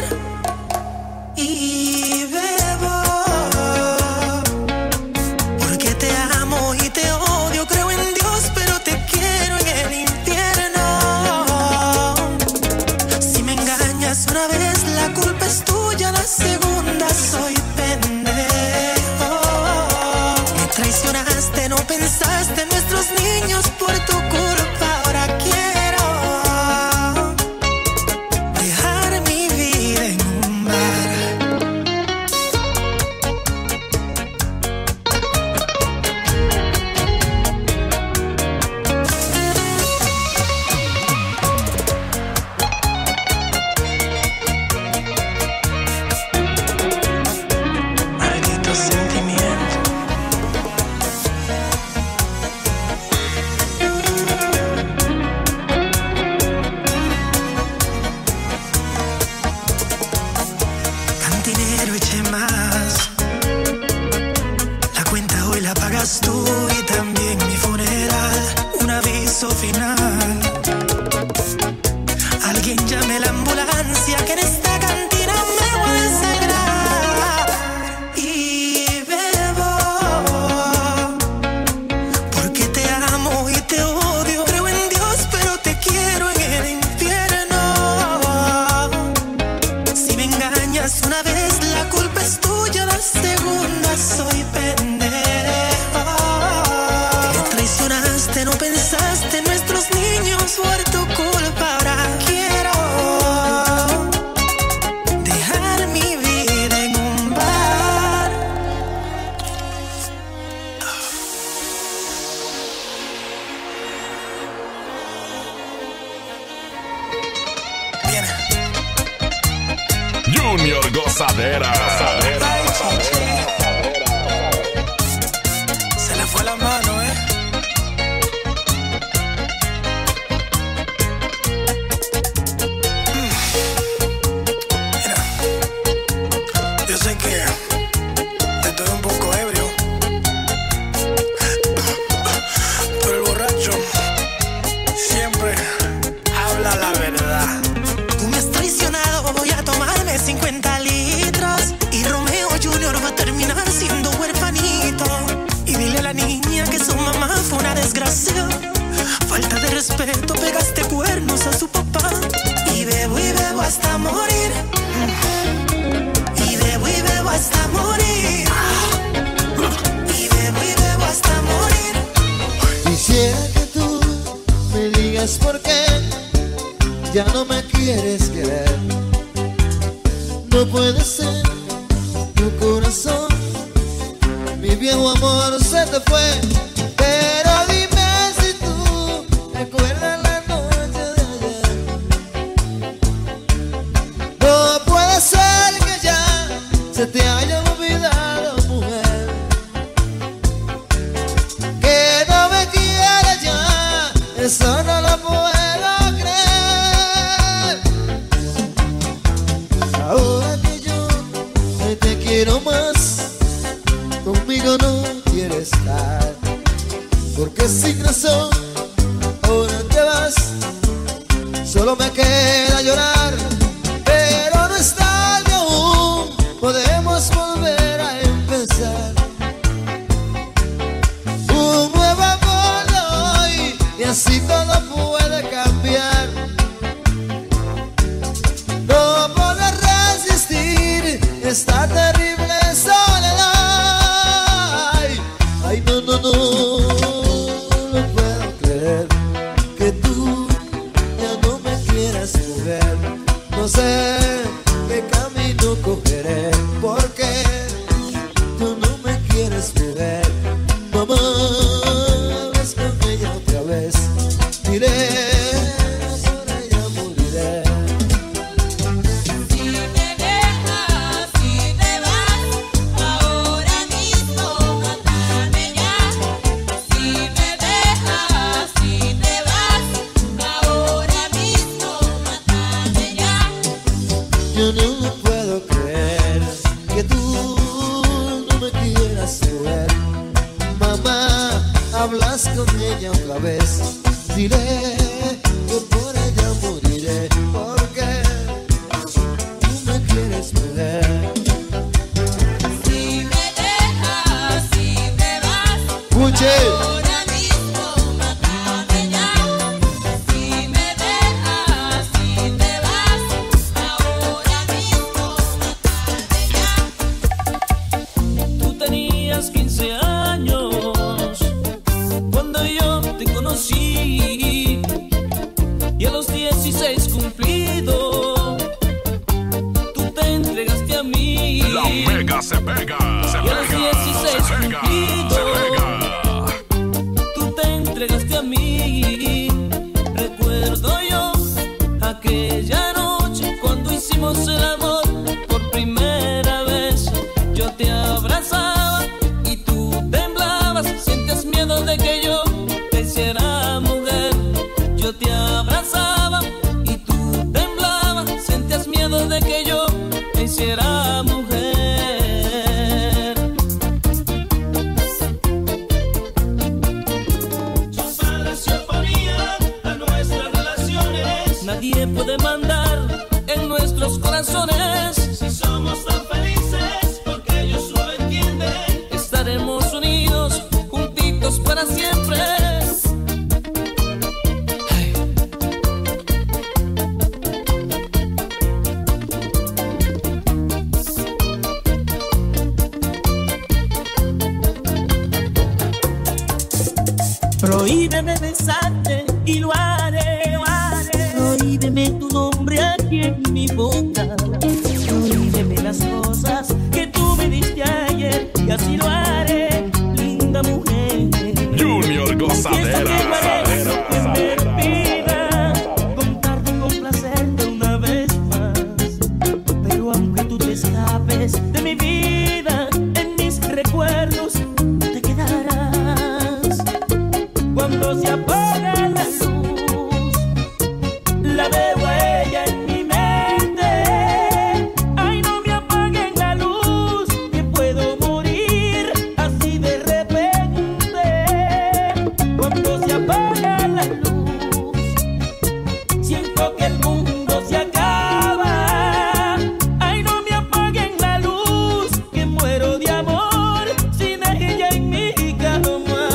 S17: Y bebo porque te amo y te odio. Creo en Dios, pero te quiero en el infierno. Si me engañas una vez, la culpa es tuya. La segunda, soy pendejo. Me traicionaste, no pensaste en nuestros niños. Por tu culpa ahora quiero dejar mi vida en un bar. final. Alguien llame la ambulancia que en esta cantina me voy a desangrar. Y bebo porque te amo y te odio. Creo en Dios pero te quiero en el infierno. Si me engañas una vez la culpa es tuya, la segunda soy pendejo. Me traicionaste, no pensaste en nuestros niños, por tu culpa ahora quiero dejar mi vida en un bar.
S2: Junior Gozadera.
S17: Se le fue la mano, Mira, yo sé que estoy un poco ebrio, pero el borracho siempre habla la verdad. Tú me has traicionado, voy a tomarme 50 litros y Romeo Junior va a terminar siendo huerfanito. Y dile a la niña que su mamá fue una desgracia. Falta de respeto, pegaste cuernos a su papá. Y bebo hasta morir. Y bebo hasta morir. Y bebo hasta morir.
S18: Quisiera que tú me digas por qué ya no me quieres querer. No puede ser, tu corazón, mi viejo amor se te fue. Pero dime si tú recuerdas la noche de ayer. No puede ser que ya se te haya olvidado, mujer, que no me quieras ya, eso no lo puedo creer. Ahora que yo te quiero más, conmigo no quieres estar, porque sin razón ahora te vas, solo me queda llorar. Pero no es tarde aún, podemos volver a empezar un nuevo amor de hoy, y así todo puede cambiar. No podré resistir esta terrible soledad. Ay, no, no, no, no puedo creer que tú ya no me quieras, mujer. No sé qué camino cogeré, porque tú no me quieres, mujer. Mamá, hablas con ella otra vez, diré, por ella moriré.
S8: Si me dejas, si te vas, ahora mismo mátame ya. Si me dejas, si te vas, ahora mismo mátame ya.
S18: Yo no puedo creer que tú no me quieras, mujer. Mamá, hablas con ella otra vez, diré que por ella moriré, porque tú me quieres, mujer.
S8: Si me dejas, si te vas,
S18: Escuche.
S8: ahora mismo mátame ya. Si me dejas, si te vas, ahora mismo mátame ya.
S11: Tú tenías 15 años cuando yo te conocí, y a los 16 cumplido tú te entregaste a mí.
S2: La Mega se pega. Se
S11: Y a los
S2: pega.
S11: 16
S2: Se pega.
S11: cumplido
S2: Se pega.
S11: tú te entregaste a mí. Recuerdo yo aquella noche cuando hicimos el amor por primera vez. Yo te abrazaba y tú temblabas, sientes miedo de que yo te hiciera mujer. Yo te abrazaba y tú temblabas, sentías miedo de que yo te hiciera mujer.
S8: Son padres sinfonía. nadie puede mandar en nuestros corazones.
S7: Si somos tan felices, porque ellos lo entienden.
S8: Estaremos unidos, juntitos para siempre.
S11: Prohíbeme besarte y lo haré, Prohíbeme tu nombre aquí en mi boca. Prohíbeme las cosas que tú me diste ayer y así lo haré, linda mujer.
S2: Junior Gozadera.
S11: Que me pida contarte y complacerte una vez más. Pero aunque tú te escapes de mi vida, en mis recuerdos te quedarás. Cuando se apaga la luz, la veo a ella en mi mente. Ay, no me apaguen la luz, que puedo morir así de repente. Cuando se apaga la luz, siento que el mundo se acaba. Ay, no me apaguen la luz, que muero de amor sin ella en mi cama.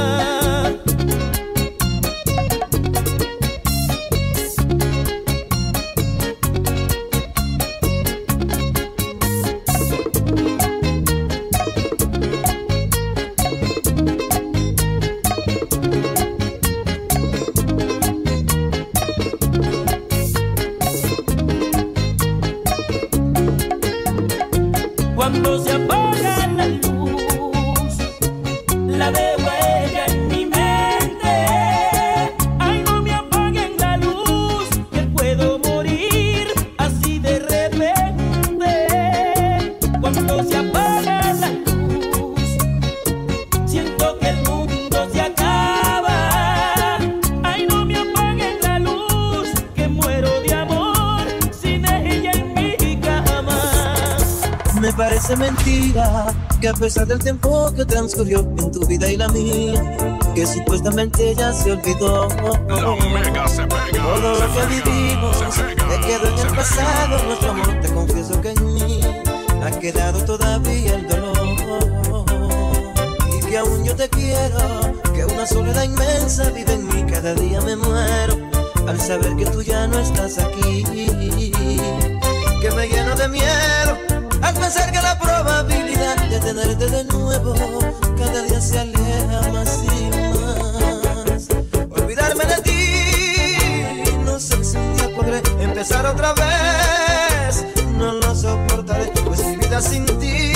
S11: Cuando se apaga la luz, la veo a ella en mi mente. Ay, no me apaguen la luz, que puedo morir así de repente. Cuando se apaga la luz, siento que el mundo se acaba. Ay, no me apaguen la luz, que muero de amor sin ella en mi cama.
S10: Me parece mentira que a pesar del tiempo que transcurrió en tu vida y la mía, que supuestamente ya se olvidó.
S2: La Mega se pega.
S10: Todo lo que vivimos que quedó en el pasado. Nuestro amor, te confieso que en mí ha quedado todavía el dolor. Y que aún yo te quiero, que una soledad inmensa vive en mí. Cada día me muero al saber que tú ya no estás aquí. Que me lleno de miedo al pensar que la probabilidad de tenerte de nuevo cada día se aleja más y más. Olvidarme de ti, no sé si un día podré empezar otra vez. No lo soportaré, pues mi vida sin ti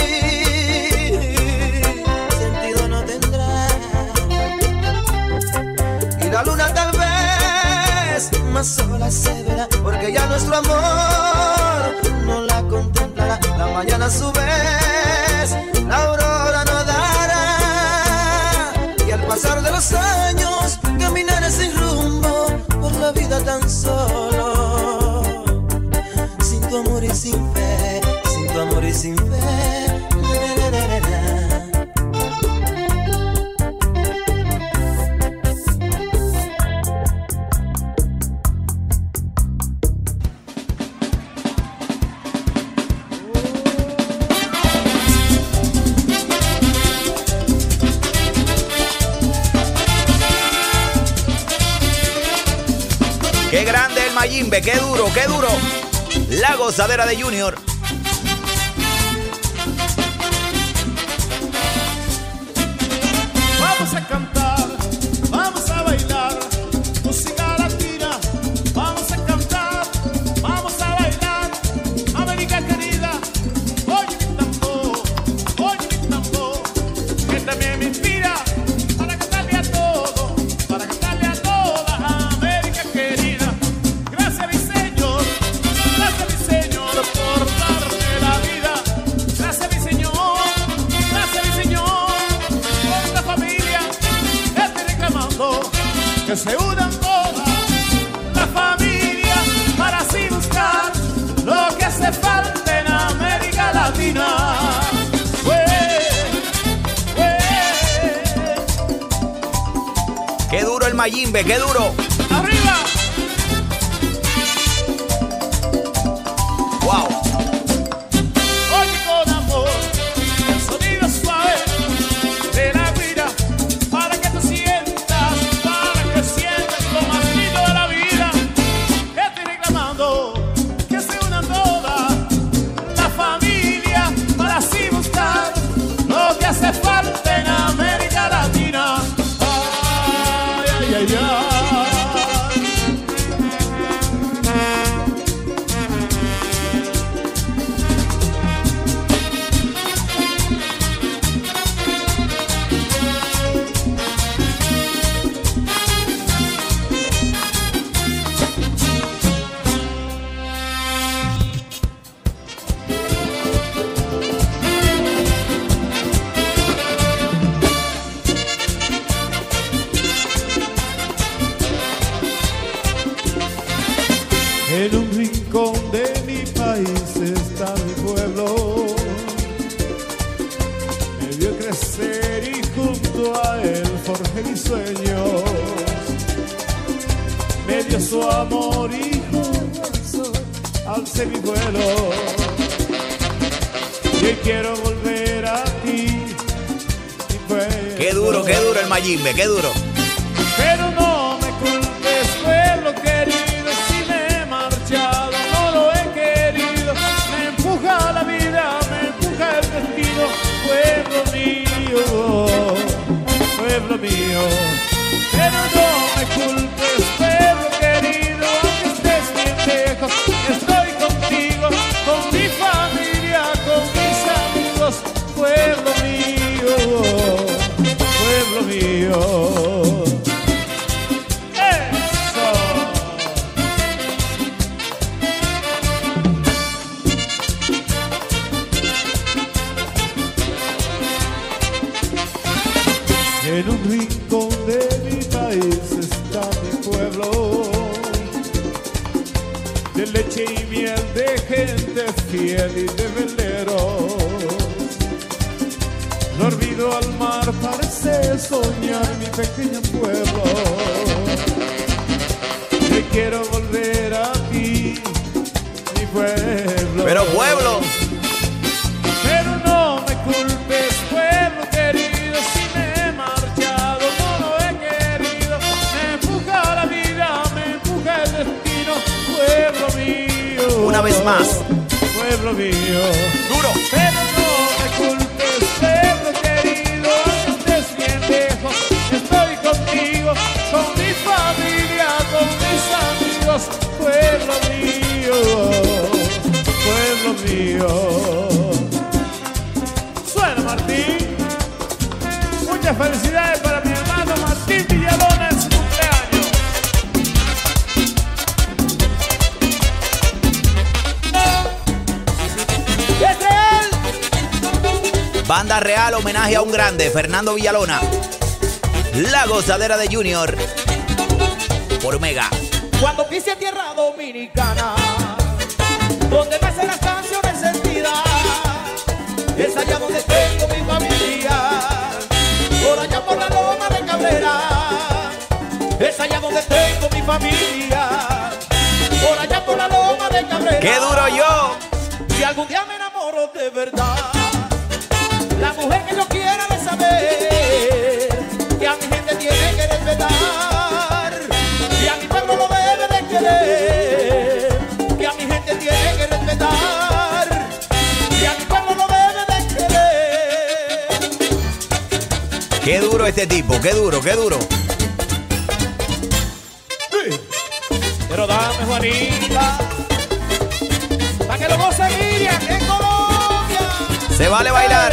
S10: sentido no tendrá. Y la luna tal vez más sola se verá, porque ya nuestro amor no la contemplará. La mañana a su vez la aurora no dará. Y al pasar de los años caminaré sin rumbo por la vida tan solo. Sin tu amor y sin fe, sin tu amor y sin fe.
S4: Qué grande el Mayimbe, qué duro, qué duro. La Gozadera de Junior.
S19: Vamos a cantar, vamos a bailar, música latina. Vamos a cantar, vamos a bailar, América querida. Oye mi tambor, que también me inspira para cantarle a todo, para cantarle a toda América querida. Gracias mi Señor por darme la vida. Gracias mi Señor por esta familia que estoy reclamando, que se unan todas las familias para así buscar lo que hace falta en América Latina.
S4: Qué duro el Mayimbe, qué duro.
S19: ¡Arriba! En un rincón de mi país está mi pueblo. Me vio crecer y junto a él forjé mis sueños. Me dio su amor y junto alcé mi vuelo. Y hoy quiero volver a ti.
S4: Qué duro el Mayimbe, qué duro.
S19: Pero no me culpes, pueblo querido, si me he marchado, no lo he querido. Me empuja la vida, me empuja el destino, pueblo mío. Pero no me culpes, pueblo querido, aunque estés bien lejos, estoy contigo, con mi familia, con mis amigos, pueblo mío. Pueblo mío. Eso. En un rincón de mi país está mi pueblo, de leche y miel, de gente fiel y de veleros. Dormido al mar parece soñar mi pequeño pueblo. Te quiero volver a ti, mi pueblo.
S4: Pero pueblo.
S19: Pero no me culpes, pueblo querido, si me he marchado, no lo he querido. Me empuja la vida, me empuja el destino, pueblo mío.
S4: Una vez más.
S19: Pueblo mío.
S4: Duro.
S19: Pero no me culpes, pueblo querido, aunque estés bien lejos, estoy contigo, con mi familia, con mis amigos, pueblo mío, pueblo mío. Suena Martín. Muchas felicidades para mi hermano Martín Villalona en su cumpleaños.
S4: Banda Real, homenaje a un grande, Fernando Villalona. La gozadera de Junior por Mega.
S20: Cuando pise tierra dominicana, donde me hacen las canciones sentidas, es allá donde tengo mi familia, por allá por la loma de Cabrera, es allá donde tengo mi familia, por allá por la loma de Cabrera.
S4: ¡Qué duro yo!
S20: Si algún día me enamoro de verdad, la mujer que yo quiera de saber, que a mi gente tiene que respetar, y a mi pueblo lo debe de querer, que a mi gente tiene que respetar, y a mi pueblo lo debe de querer.
S4: Qué duro este tipo, qué duro, qué duro.
S20: Sí. Pero dame, Juanita, para que lo goce Miriam en Colombia.
S4: Se vale bailar.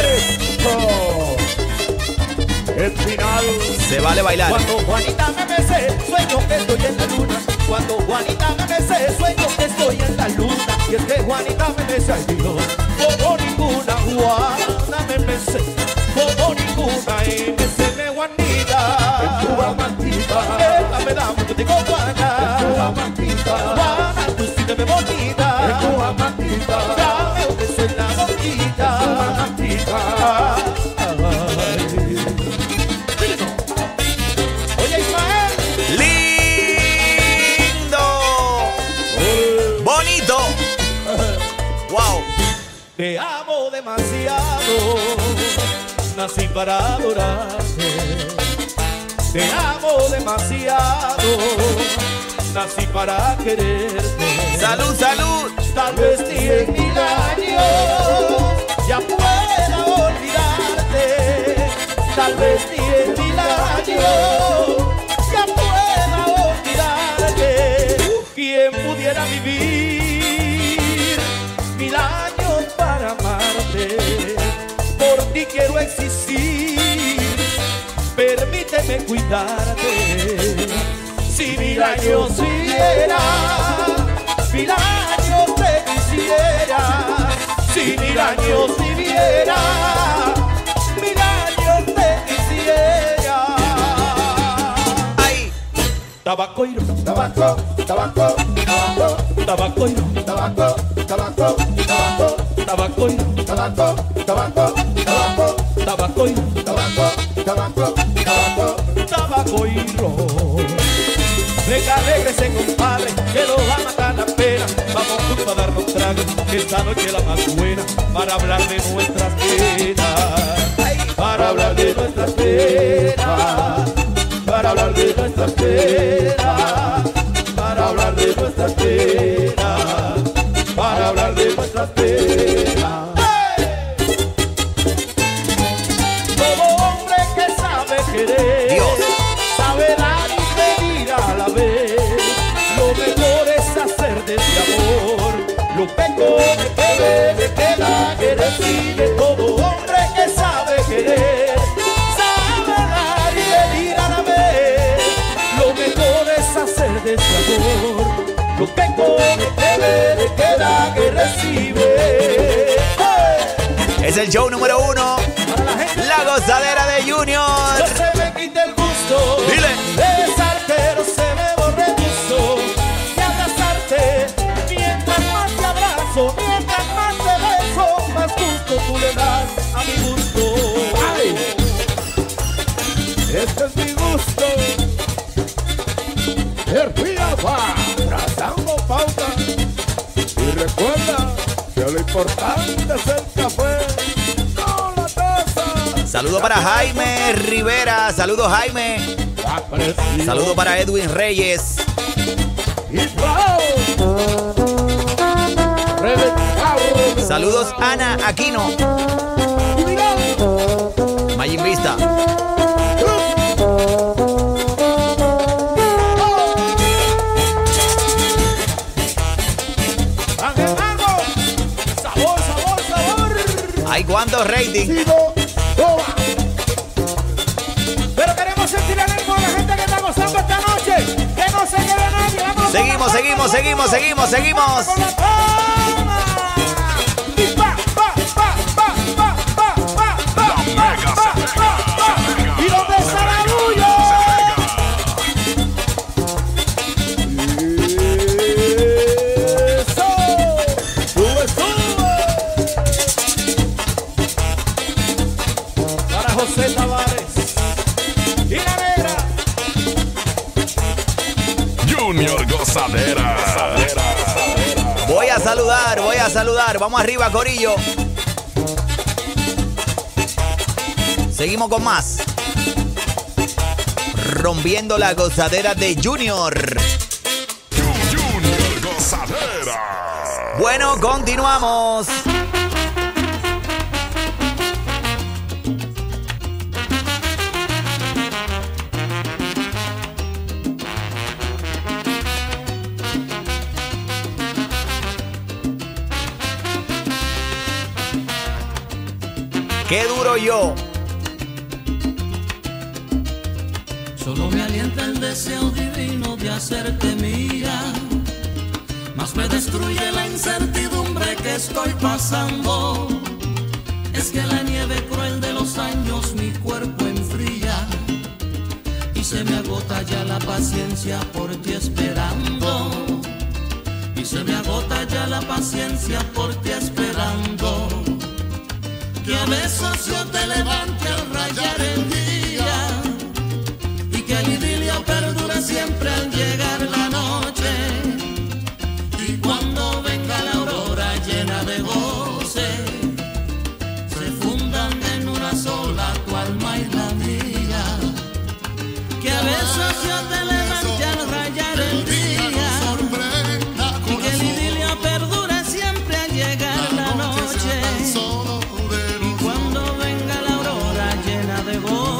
S19: El final.
S4: Se vale bailar.
S20: Cuando Juanita me bese, sueño que estoy en la luna. Cuando Juanita me bese, sueño que estoy en la luna. Y es que Juanita me besa, ay Dios, como ninguna. Juana me besé, como ninguna. Y beseme Juanita, en tu amantita. Esta me da mucho tico, Juana, en tu amantita. Juana, tú sí te ves bonita, en tu amantita. Dame un beso en la boquita, en tu amantita. Oye Ismael,
S4: lindo, bonito. Wow.
S20: te amo demasiado, nací para adorarte. Te amo demasiado, nací para quererte.
S4: Salud, salud.
S20: Tal vez ni en 1000 años ya pueda olvidarte. Tal vez ni en 1000 años ya pueda olvidarte. ¿Quién pudiera vivir 1000 años para amarte? Por ti quiero existir, permíteme cuidarte. Si 1000 años viviera, 1000 años te quisiera. Si 1000 años viviera, 1000 años te quisiera.
S4: Ay.
S20: Tabaco, tabaco, tabaco, tabaco. tabaco, tabaco, tabaco, tabaco, tabaco, tabaco, tabaco, tabaco, tabaco, tabaco, tabaco, tabaco, tabaco y ron. Venga, regrese, compadre, que lo va a matar la pena. Vamos juntos a darnos tragos, que esta noche es la más buena, para hablar de nuestras penas, para hablar de nuestras penas, para hablar de nuestras penas, para hablar de nuestras penas, para hablar de nuestras penas. Todo hombre que sabe querer, sabe dar y pedir a la vez. Lo mejor es hacer de este amor lo peco que bebe, que da, que recibe. Todo hombre que sabe querer, sabe dar y pedir a la vez. Lo mejor es hacer de este amor lo peco que bebe, que da, que recibe.
S4: Es el show número 1, La Gozadera de Junior.
S20: No se me quite el gusto de besar, pero se me borre el gusto de abrazarte. Mientras más te abrazo, mientras más te beso, más gusto tú le das a mi gusto. ¡Ay! Este es mi gusto. Herpía va trazando pauta. Y recuerda que lo importante es el café.
S4: Saludo para Jaime Rivera. Saludos, Jaime. Saludo para Edwin Reyes. Saludos, Ana Aquino. Mayin Vista.
S20: Sabor, sabor, sabor.
S4: ¿Hay cuántos ratings?
S20: Pero queremos sentir el ánimo de la gente que está gozando esta noche. Que no se quede nadie. Vamos,
S4: seguimos, seguimos, seguimos, seguimos, seguimos.
S20: ¿Y dónde está la bulla? Eso. Sube, sube. Para José Tavares y la negra.
S2: Junior Gozadera.
S4: Voy a saludar, voy a saludar. Vamos arriba, corillo. Seguimos con más. Rompiendo la gozadera de Junior.
S2: Junior Gozadera.
S4: Bueno, continuamos. Qué duro yo.
S8: Solo me alienta el deseo divino de hacerte mía, más me destruye la incertidumbre que estoy pasando. Es que la nieve cruel de los años mi cuerpo enfría y se me agota ya la paciencia por ti esperando. Y se me agota ya la paciencia por ti esperando. Que a besos yo te levante al rayar el día y que el idilio perdure siempre al llegar la noche. Y cuando venga la aurora llena de goce, se fundan en una sola tu alma y la mía. Que a besos yo te levante al rayar el día y que el idilio perdure siempre al llegar la noche. Y cuando venga la aurora llena de goce,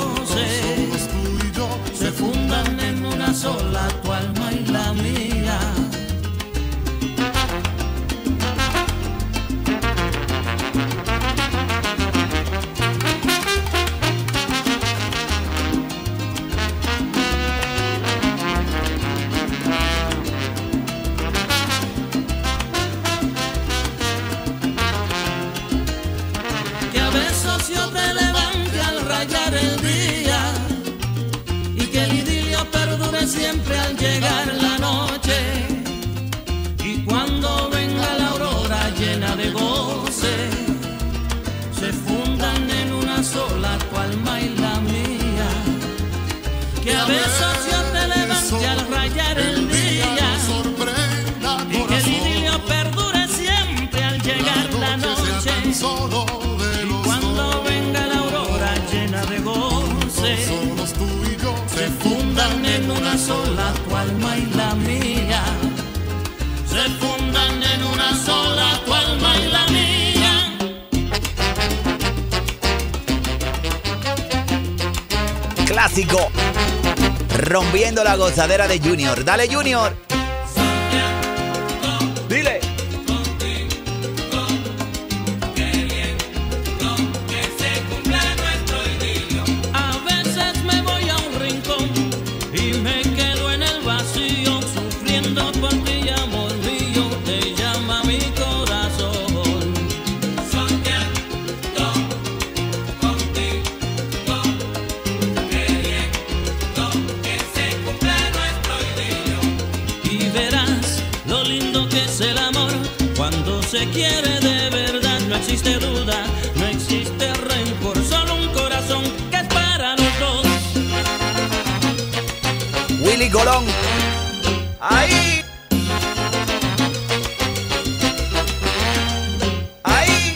S4: clásico. Rompiendo la gozadera de Junior. Dale, Junior. Dile.
S8: A veces me voy a un rincón y me quedo en el vacío, sufriendo por ti, amor mío, te llama mi corazón. Soñando contigo, queriendo que se cumpla nuestro idilio. Y verás lo lindo que es el amor cuando se quiere de verdad. No existe duda, no existe rencor, solo un corazón que es para los dos.
S4: Willy Colón. Ahí. Ahí.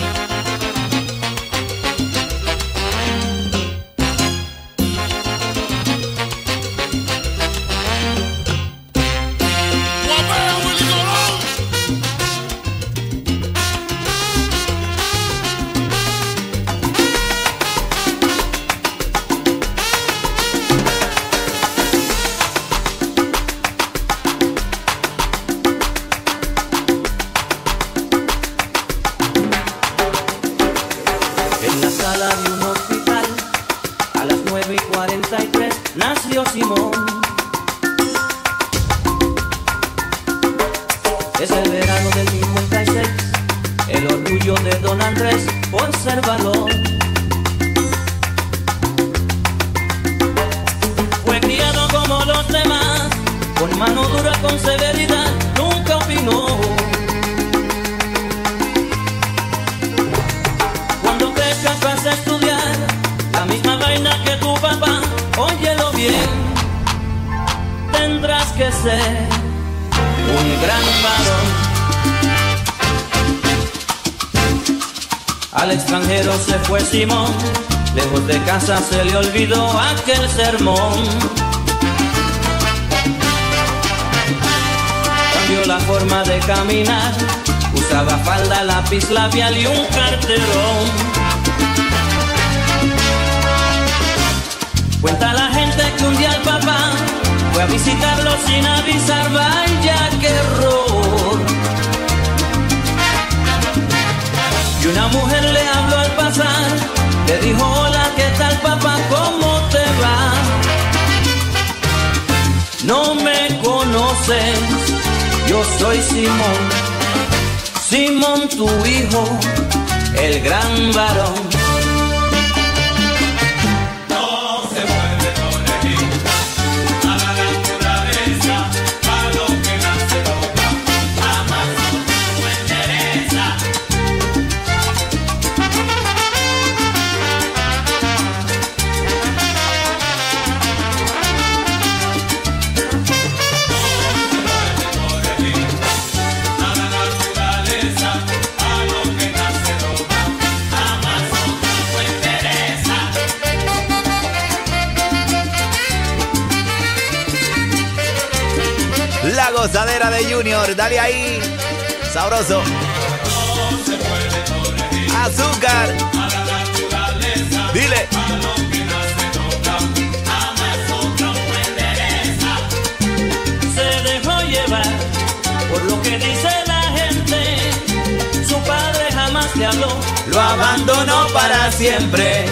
S11: En la sala de un hospital, a las 9:43, nació Simón. Es el verano del 56, el orgullo de Don Andrés por ser valor. Fue criado como los demás, con mano dura, con severidad, nunca opinó. Cuando crezcas vas a estudiar la misma vaina que tu papá, óyelo bien, tendrás que ser un gran varón. Al extranjero se fue Simón, lejos de casa se le olvidó aquel sermón. Cambió la forma de caminar, usaba falda, lápiz labial y un carterón. Cuenta la gente que un día el papá fue a visitarlo sin avisar, vaya qué error. Y una mujer le habló al pasar, le dijo: hola, ¿qué tal, papá? ¿Cómo te va? No me conoces, yo soy Simón, Simón tu hijo, el gran varón.
S4: La gozadera de Junior, dale ahí, sabroso. Azúcar. Dile.
S11: Se dejó llevar por lo que dice la gente, su padre jamás le habló,
S4: Lo abandonó para siempre.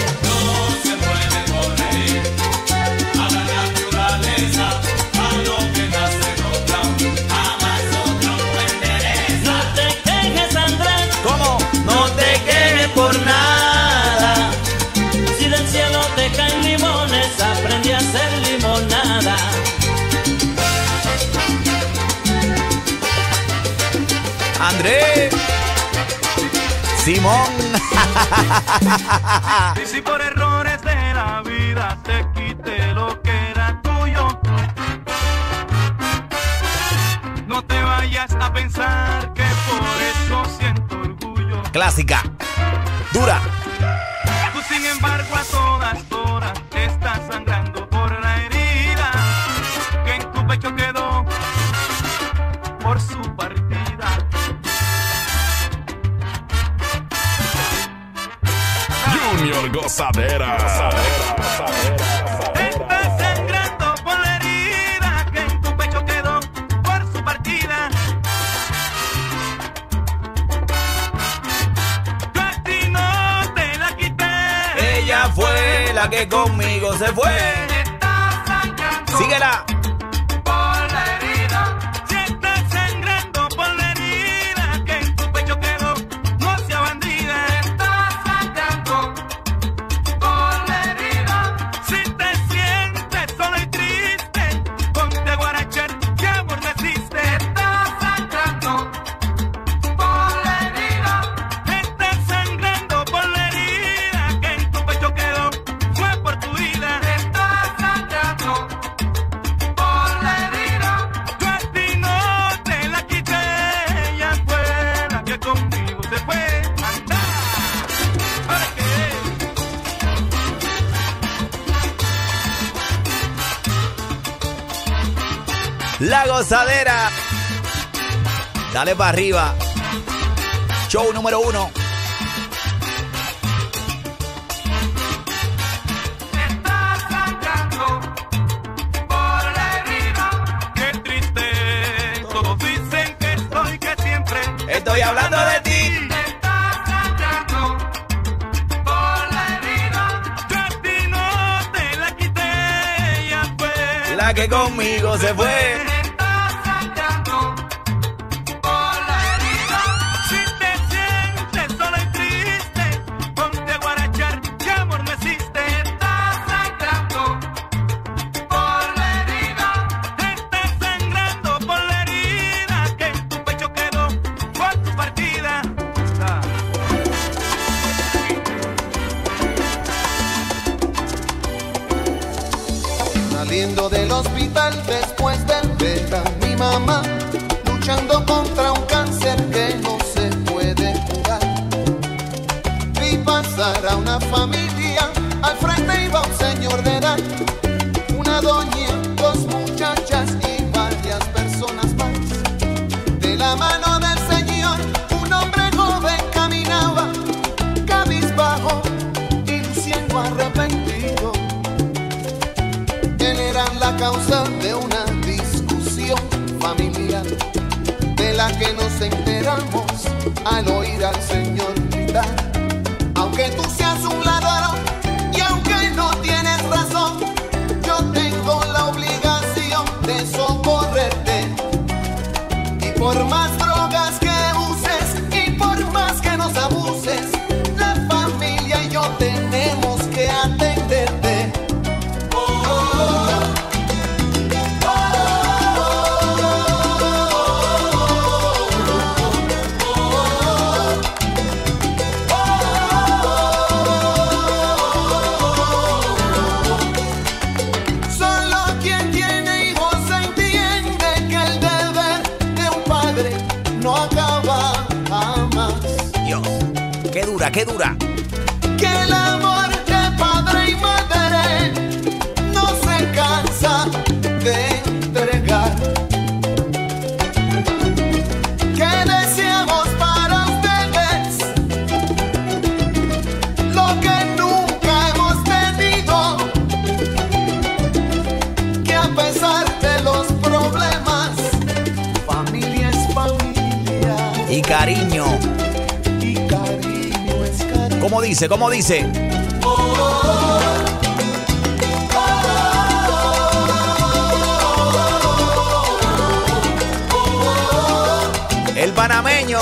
S11: Por nada, si del cielo te caen limones, aprendí a hacer limonada.
S4: Andrés, Simón.
S13: Y si por errores de la vida te quité lo que era tuyo, no te vayas a pensar que por eso siento orgullo.
S4: Clásica. Dura.
S13: Tú sin embargo a todas horas estás sangrando por la herida que en tu pecho quedó por su partida.
S2: Junior Gozadera.
S4: la que conmigo se fue. Síguela.
S21: Por la herida, si estás sangrando por la herida que en tu pecho quedó, no sea bandida. Estás sangrando por la herida. Si te sientes sola y triste, ponte a guarachar, que amor no existe. Estás sangrando por la herida. Estás sangrando por la herida que en tu pecho quedó, fue por tu vida. Estás sangrando por la herida. Yo a ti no te la quité, ella fue la que conmigo se fue. Anda, ¿para qué?
S4: La Gozadera. Dale para arriba. Show número 1.
S21: Estás sangrando por la herida. Qué triste, todos dicen que estoy, que siempre
S4: Estoy hablando de ti.
S21: Estás sangrando por la herida. Yo a ti no te la quité, ella fue
S4: La que conmigo se fue.
S21: Estás sangrando por la herida. Si te sientes sola y triste, ponte a guarachar, que amor no existe. Estás sangrando por la herida. Estás sangrando por la herida que en tu pecho quedó por tu partida.
S18: Saliendo del hospital después de ver a mi mamá luchando contra un cáncer que no se puede curar. Vi pasar a una familia, al frente iba un señor de edad, una doña, dos muchachas y varias personas más. De la mano del señor, un hombre joven caminaba, cabizbajo y luciendo arrepentido. Él era la causa de una discusión familiar, de la que nos enteramos al oír al Señor gritar. Aunque tú seas un ladrón y aunque no tienes razón, yo tengo la obligación de socorrerte. Y por más drogas que uses y por más que nos abuses, la familia y yo tenemos que atenderte. Solo quien tiene hijos entiende que el deber de un padre no acaba jamás.
S4: Dios, qué dura, qué dura.
S18: Que el amor de padre y madre no se cansa de entregar. Que deseamos para ustedes lo que nunca hemos tenido. Que a pesar de los problemas, familia es familia.
S4: Y cariño.
S18: Y cariño es cariño.
S4: ¿Cómo dice? ¿Cómo dice? El panameño.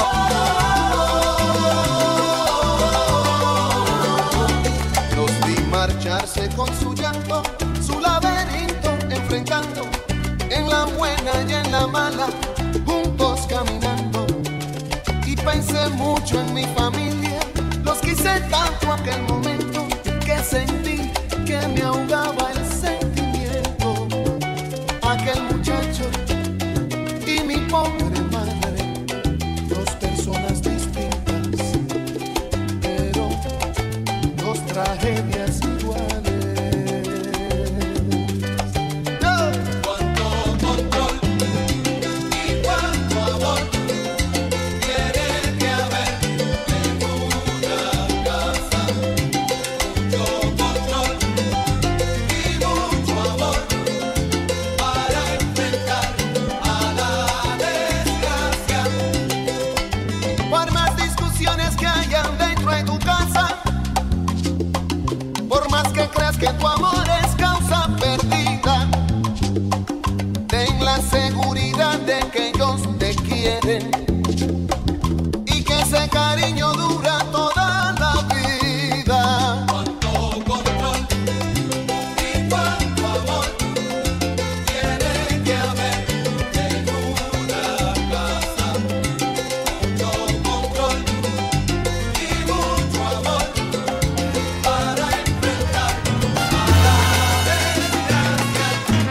S18: Los vi marcharse con su llanto, su laberinto enfrentando, en la buena y en la mala, juntos caminando. Y pensé mucho en mi familia, los quise tanto aquel momento, que sentí que me ahogaba el sentimiento. Aquel muchacho y mi pobre madre, dos personas distintas, pero dos tragedias iguales.
S21: Cuánto control y cuánto amor tiene que haber en una casa. Mucho control y
S15: que tu amor es causa perdida. Ten la seguridad de que ellos te quieren y que ese cariño dura toda la vida. Cuánto control y cuánto amor tiene que haber en una casa. Mucho control y mucho amor para enfrentar a la desgracia.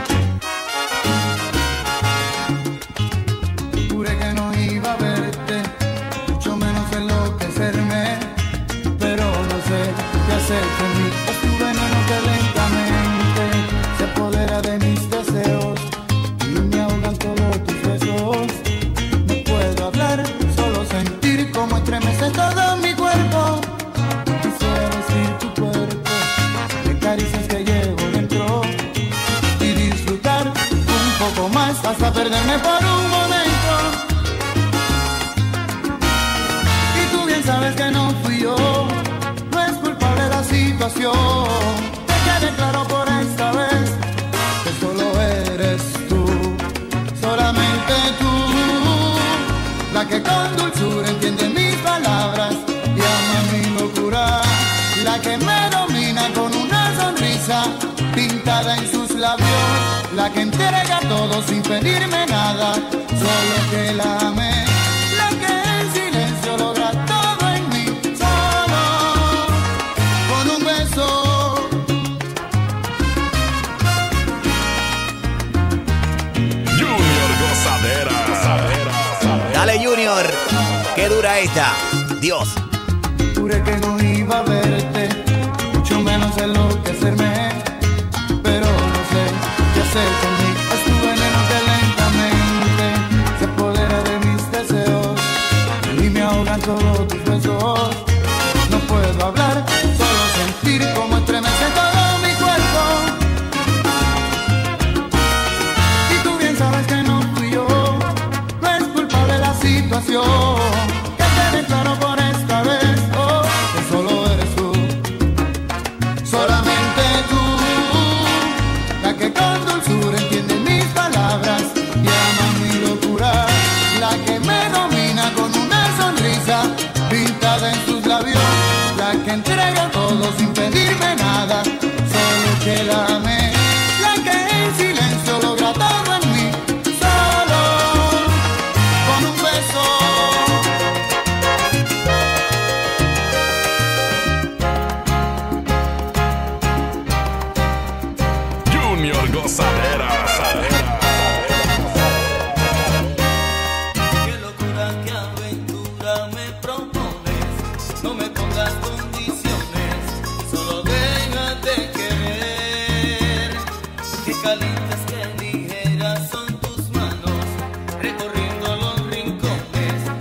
S3: Juré que no iba a verte, mucho menos enloquecerme, pero no sé qué hacer con mí. Es tu veneno que lentamente se apodera de mis deseos y me ahogan todos tus besos. No puedo hablar, solo sentir cómo estremece todo mi cuerpo. Quisiera decir tu cuerpo, de caricias que llevo dentro y disfrutar un poco más hasta perderme por un momento. Y tú bien sabes que no fui yo, no es culpable la situación. Te quede claro por esta vez que solo eres tú, solamente tú, la que con dulzura entiende mis palabras y ama mi locura, la que me domina con una sonrisa pintada en sus labios, la que entrega todo sin pedirme nada, solo que la ame, la que en silencio logra todo en mí, solo con un beso.
S2: Junior Gozadera.
S4: Dale, Junior. Qué dura esta. Dios.
S3: Juré que no iba a verte, mucho menos enloquecerme, pero no sé qué hacer con mí. Es tu veneno que lentamente se apodera de mis deseos y me ahogan todos tus besos. No puedo hablar, solo sentir cómo estremece todo mi cuerpo. Y tú bien sabes que no fui yo, no es culpable la situación. Que quede claro por esta vez, oh, que solo eres tú, solamente tú, la que con dulzura entiende mis palabras y ama mi locura, la que me domina con una sonrisa pintada en sus labios, la que entrega todo sin pedirme nada, solo que la amé, la que en silencio logra todo en mí, solo con un beso.
S2: Junior Gozadera.
S8: Qué locura, qué aventura me propones. No me pongas condiciones, solo déjate querer. Qué calientes, qué ligeras son tus manos, recorriendo los rincones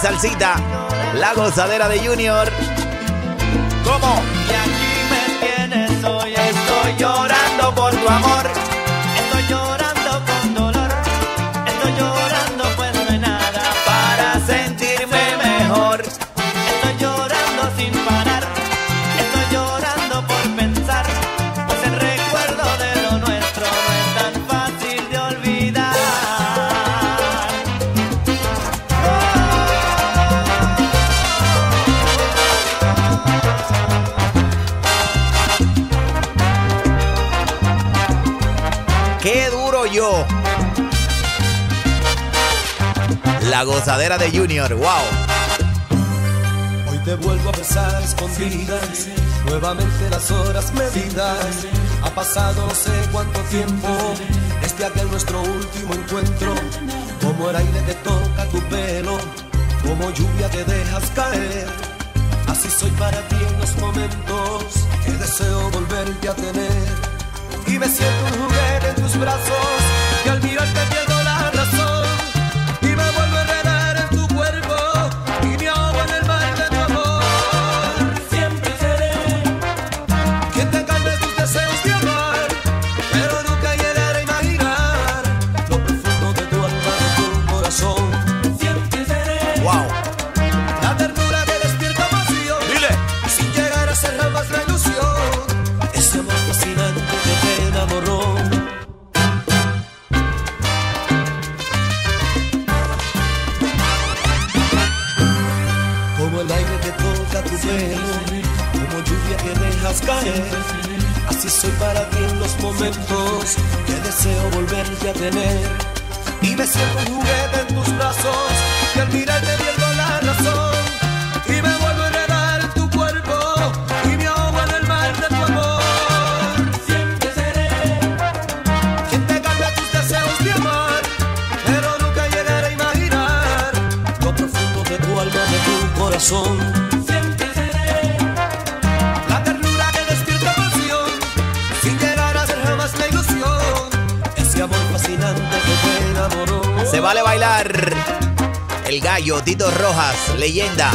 S4: salsita. La gozadera de Junior. ¿Cómo?
S16: Y aquí me tienes hoy, estoy llorando por tu amor. Estoy llorando con dolor. Estoy llorando pues no hay nada para sentirme mejor. Estoy llorando sin parar. Estoy llorando por pensar, pues el recuerdo de lo nuestro no es tan fácil de olvidar.
S4: ¡Qué duro yo! La gozadera de Junior, wow.
S20: Hoy te vuelvo a besar a escondidas, nuevamente las horas medidas. Ha pasado no sé cuánto tiempo desde aquel nuestro último encuentro. Como el aire que toca tu pelo, como lluvia que dejas caer. Así soy para ti en los momentos que deseo volverte a tener. Y me siento un juguete en tus brazos, y al mirarte pierdo la razón. Y me vuelvo a enredar en tu cuerpo, y me ahogo en el mar de tu amor. Siempre seré quien te calme tus deseos de amar, pero nunca llegaré a imaginar lo profundo de tu alma, de tu corazón. Siempre seré
S4: wow.
S20: La ternura que despierta pasión. Dile. Sin llegar a ser jamás la ilusión. Ese amor fascinante que te enamoró. Como el aire que toca tu pelo, como lluvia que dejas caer. Así soy para ti en los momentos que deseo volverte a tener. Y me siento un juguete en tus brazos, y al mirarte pierdo la razón. Y me vuelvo a enredar en tu cuerpo, y me ahogo en el mar de tu amor. Siempre seré quien te calme tus deseos de amar, pero nunca llegaré a imaginar lo profundo de tu alma, de tu corazón. Siempre seré la ternura que despierta pasión, sin llegar a ser jamás la ilusión. Ese amor fascinante que te enamoró.
S4: Se vale bailar. El gallo, Tito Rojas, leyenda.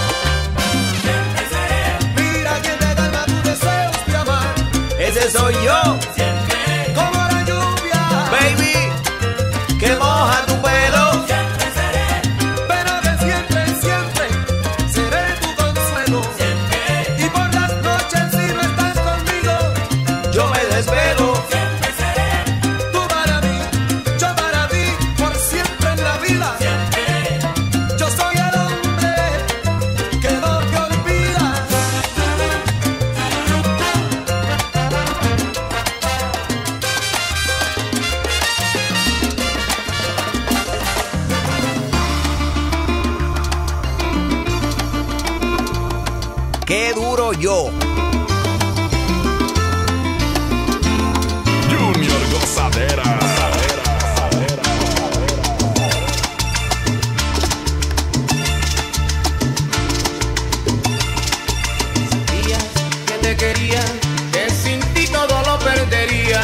S20: Mira quién te calma tus deseos de amar.
S4: Ese soy yo.
S20: Siempre como la lluvia,
S4: Baby, que moja tu pelo.
S20: siempre seré, pero de siempre, siempre seré tu consuelo. Siempre. Y por las noches si no estás conmigo,
S4: Yo me desvelo.
S20: siempre seré. Tú para mí, yo para ti, por siempre en la vida. Siempre. Yo soy el hombre que no te olvida.
S4: Qué duro yo.
S2: Junior Gozadera.
S13: Sabías que te quería, que sin ti todo lo perdería.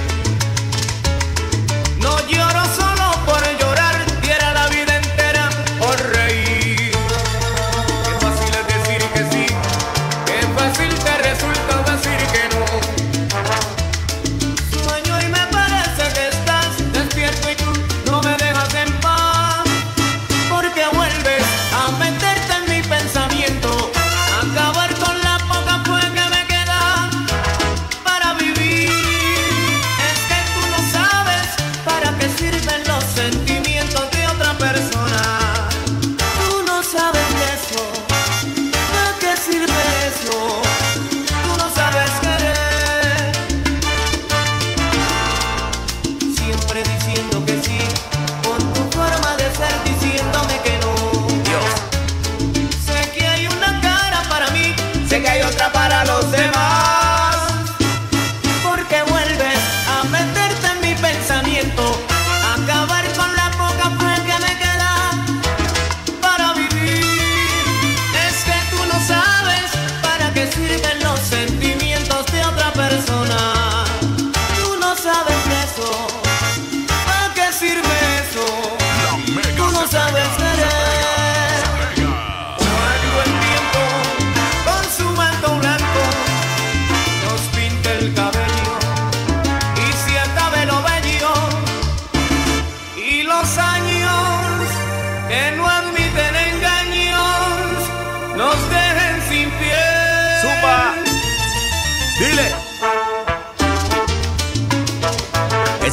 S13: No lloro solo por llorar, diera la vida entera por reír. Qué fácil es decir que sí, qué fácil te resulta decir que no. Sueño y me parece que estás despierto y tú no me dejas en paz, porque vuelves a meterte en mi pensamiento, a acabar con la poca fe que me queda para vivir. Es que tú no sabes para qué sirven los sentimientos de otra persona. Tú no sabes de eso, ¿para qué sirve eso? Tú no sabes querer. Siempre diciendo que sí, por tu forma de ser diciéndome que no. Sé que hay una cara para mí, sé que hay otra para los demás, porque vuelves a meterte en mi pensamiento, a acabar con la poca fe que me queda para vivir. Es que tú no sabes para qué sirven los sentimientos de otra persona. Tú no sabes de eso, ¿para qué sirve eso?
S2: La mega
S13: Tú no
S2: se
S13: sabes
S2: pega,
S13: querer.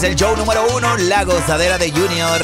S4: Es el show número 1, La Gozadera de Junior.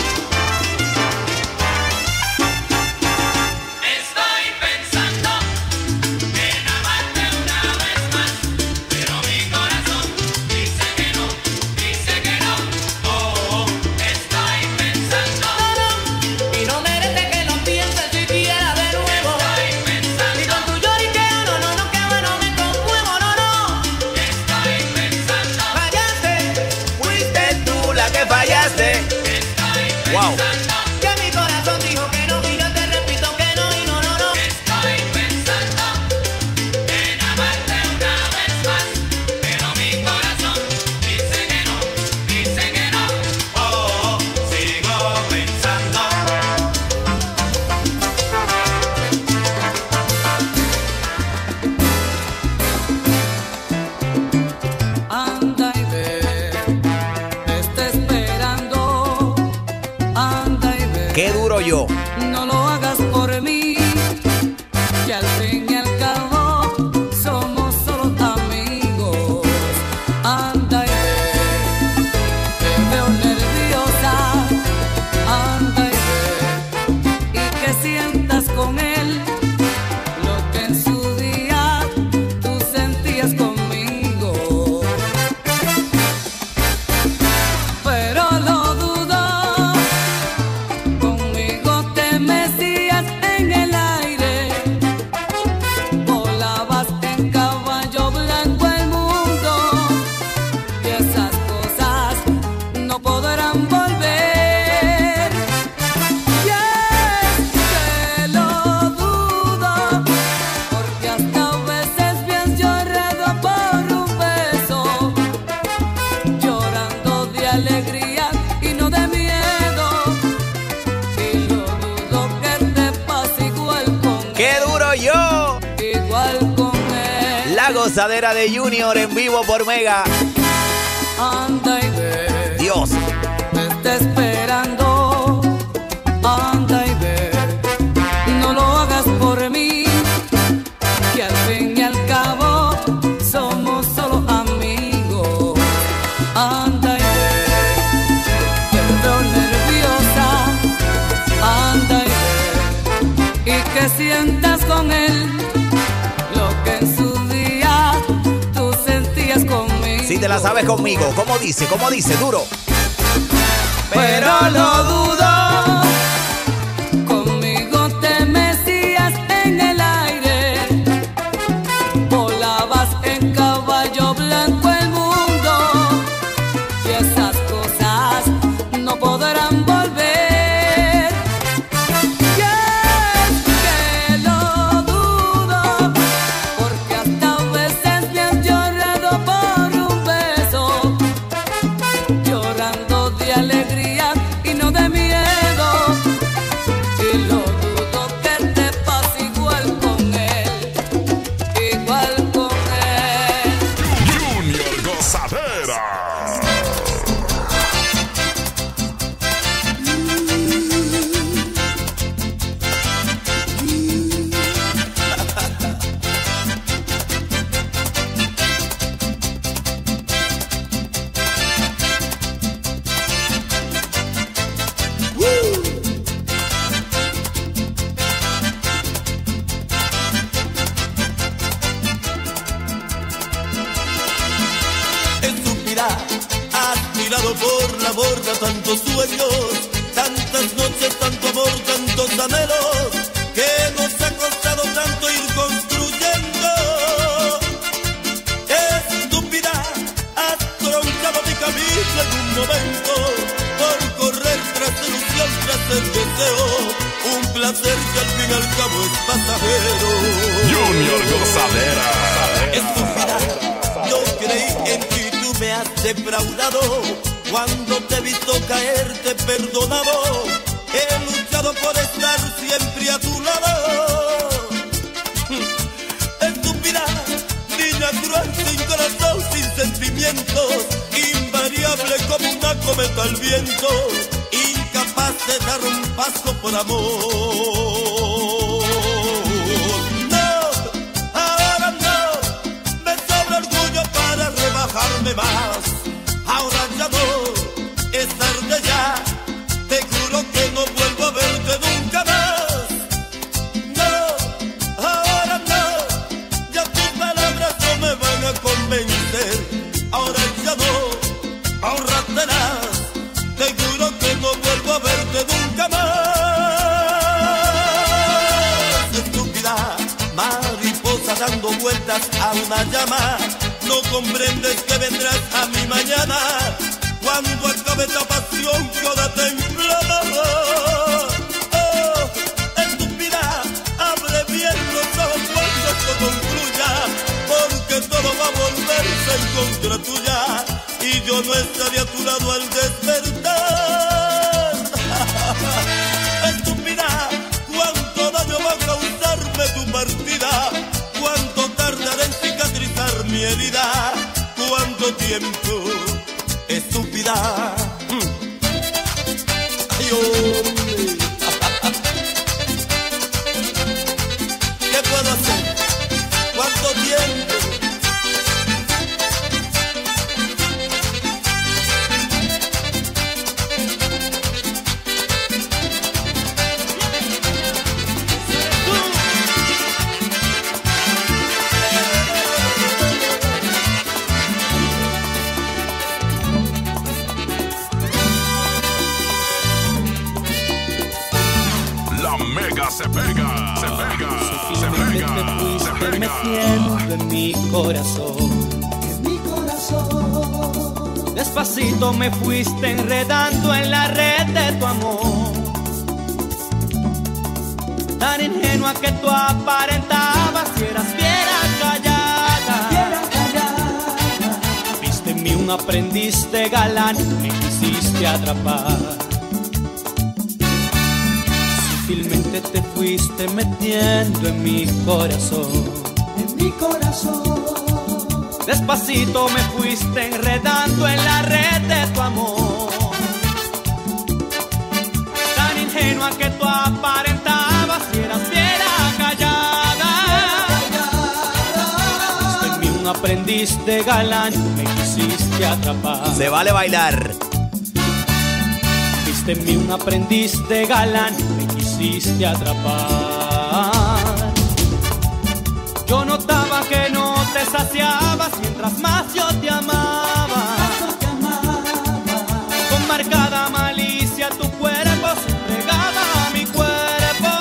S4: Wow.
S5: Que mi corazón dijo que no y yo te repito que no y no, no, no. Estoy pensando en amarte una vez más, pero mi corazón dice que no, dice que no. Oh, sigo pensando.
S6: Anda y ve, te está esperando. Anda y ve.
S4: Qué duro yo.
S6: No lo hagas por mí, que al fin y al cabo somos solo amigos. Anda y ve, te veo nerviosa. Anda y ve, y que sientas con él lo que en su día tú sentías conmigo. Pero lo dudo. Conmigo te mecías en el aire, volabas en caballo blanco el mundo, y esas cosas no podrán volver. Y es que lo dudo, porque hasta a veces pienso llorado por un beso, llorando de alegría y no de miedo. Y lo dudo que te pase igual con
S4: Qué duro yo.
S6: él, igual con él.
S4: La Gozadera de Junior en vivo por Mega.
S6: Anda y ve,
S4: Dios.
S6: te está esperando. Anda y ve, no lo hagas por mí, que al fin y al cabo somos solo amigos. Anda y ve, te veo nerviosa. Anda y ve, y que sientas con él lo que en su día tú sentías conmigo.
S4: Si te la sabes conmigo, ¿cómo dice? ¿Cómo dice? Duro.
S6: Pero lo dudo. Conmigo te mecías en el aire, volabas en caballo blanco el mundo, y esas cosas no podrán volver. Y es que lo dudo, porque hasta a veces me han llorado por un beso, llorando de alegría y no de miedo. Y lo dudo que te pase igual con él, igual con él.
S2: Junior Gozadera.
S22: Estúpida, has tirado por la borda tantos sueños, tantas noches, tanto amor, tantos anhelos, que nos ha costado tanto ir construyendo. Estúpida, has tronchado mi camino en un momento, por correr tras la ilusión, tras el deseo, un placer que al fin y al cabo es pasajero.
S2: Junior Gozadera.
S22: Estúpida, yo creí en ti, tú me has defraudado. Cuando te he visto caer te he perdonado. He luchado por estar siempre a tu lado. Estúpida, niña cruel, sin corazón, sin sentimientos, invariable como una cometa al viento, incapaz de dar un paso por amor. Ahora ya no dando vueltas a una llama. No comprendes que vendrás a mi mañana cuando acabe esta pasión que ahora te inflama. Oh, estúpida, abre bien los ojos cuando esto concluya, porque todo va a volverse en contra tuya y yo no estaré a tu lado al despertar. Estúpida, cuánto daño va a causarme tu partida, cuánto tardará en cicatrizar mi herida, cuánto tiempo, estúpida. Ay, hombre. ¿Qué puedo hacer? ¿Cuánto tiempo?
S2: Se pega, se pega, se pega, se pega.
S5: Metiendo en mi corazón, despacito me fuiste enredando en la red de tu amor. Tan ingenua que tú aparentabas si eras fiera callada. Viste en mí un aprendiz de galán, me quisiste atrapar. Sutilmente te fuiste metiendo en mi corazón. Despacito me fuiste enredando en la red de tu amor. Tan ingenua que tú aparentabas si eras fiera callada. Viste en mí un aprendiz de galán, me quisiste atrapar.
S4: Se vale bailar.
S5: Viste en mí un aprendiz de galán, me quisiste atrapar. Yo notaba que no te saciabas mientras más yo te amaba. Con marcada malicia tu cuerpo se entregaba a mi cuerpo.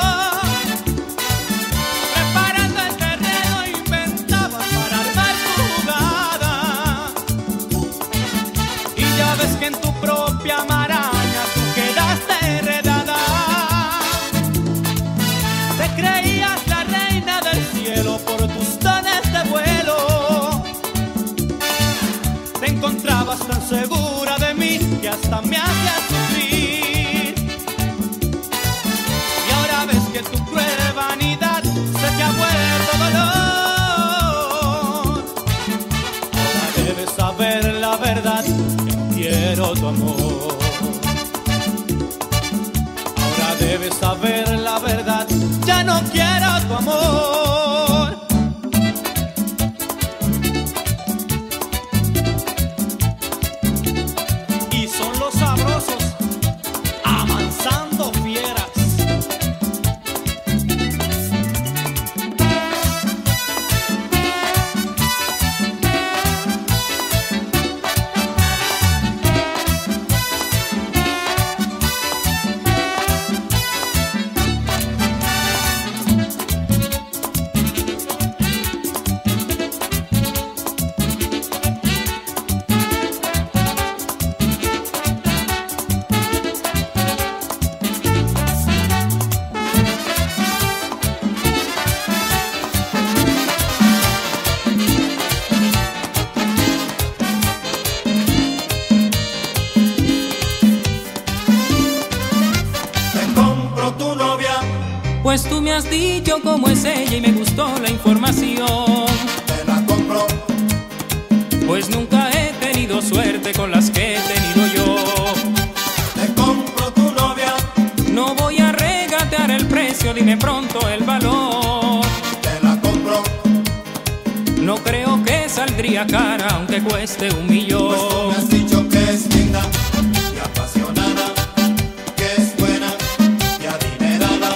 S5: Preparando el terreno inventabas para armar tu jugada. Y ya ves que en tu propia maraña tú quedaste enredada. Te creías la reina del cielo por tus dones de vuelo. Te encontrabas tan segura de mí que hasta me hacías sufrir. Y ahora ves que tu cruel vanidad se te ha vuelto dolor. Ahora debes saber la verdad, que no quiero tu amor. Ahora debes saber la verdad, ya no quiero tu amor. Y son los sabrosos amansando fieras. Pues tú me has dicho cómo es ella y me gustó la información.
S15: Te la compro.
S5: Pues nunca he tenido suerte con las que he tenido yo.
S15: Te compro tu novia.
S5: No voy a regatear el precio, dime pronto el valor.
S15: Te la compro.
S5: No creo que saldría cara aunque cueste 1 millón.
S15: Pues tú me has dicho que es linda y apasionada, que es buena y adinerada.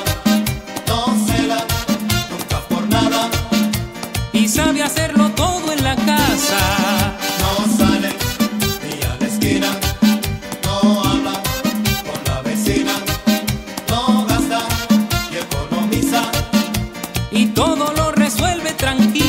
S5: Y sabe hacerlo todo en la casa.
S15: No sale ni a la esquina, no habla con la vecina, no gasta y economiza.
S5: Y todo lo resuelve tranquilo.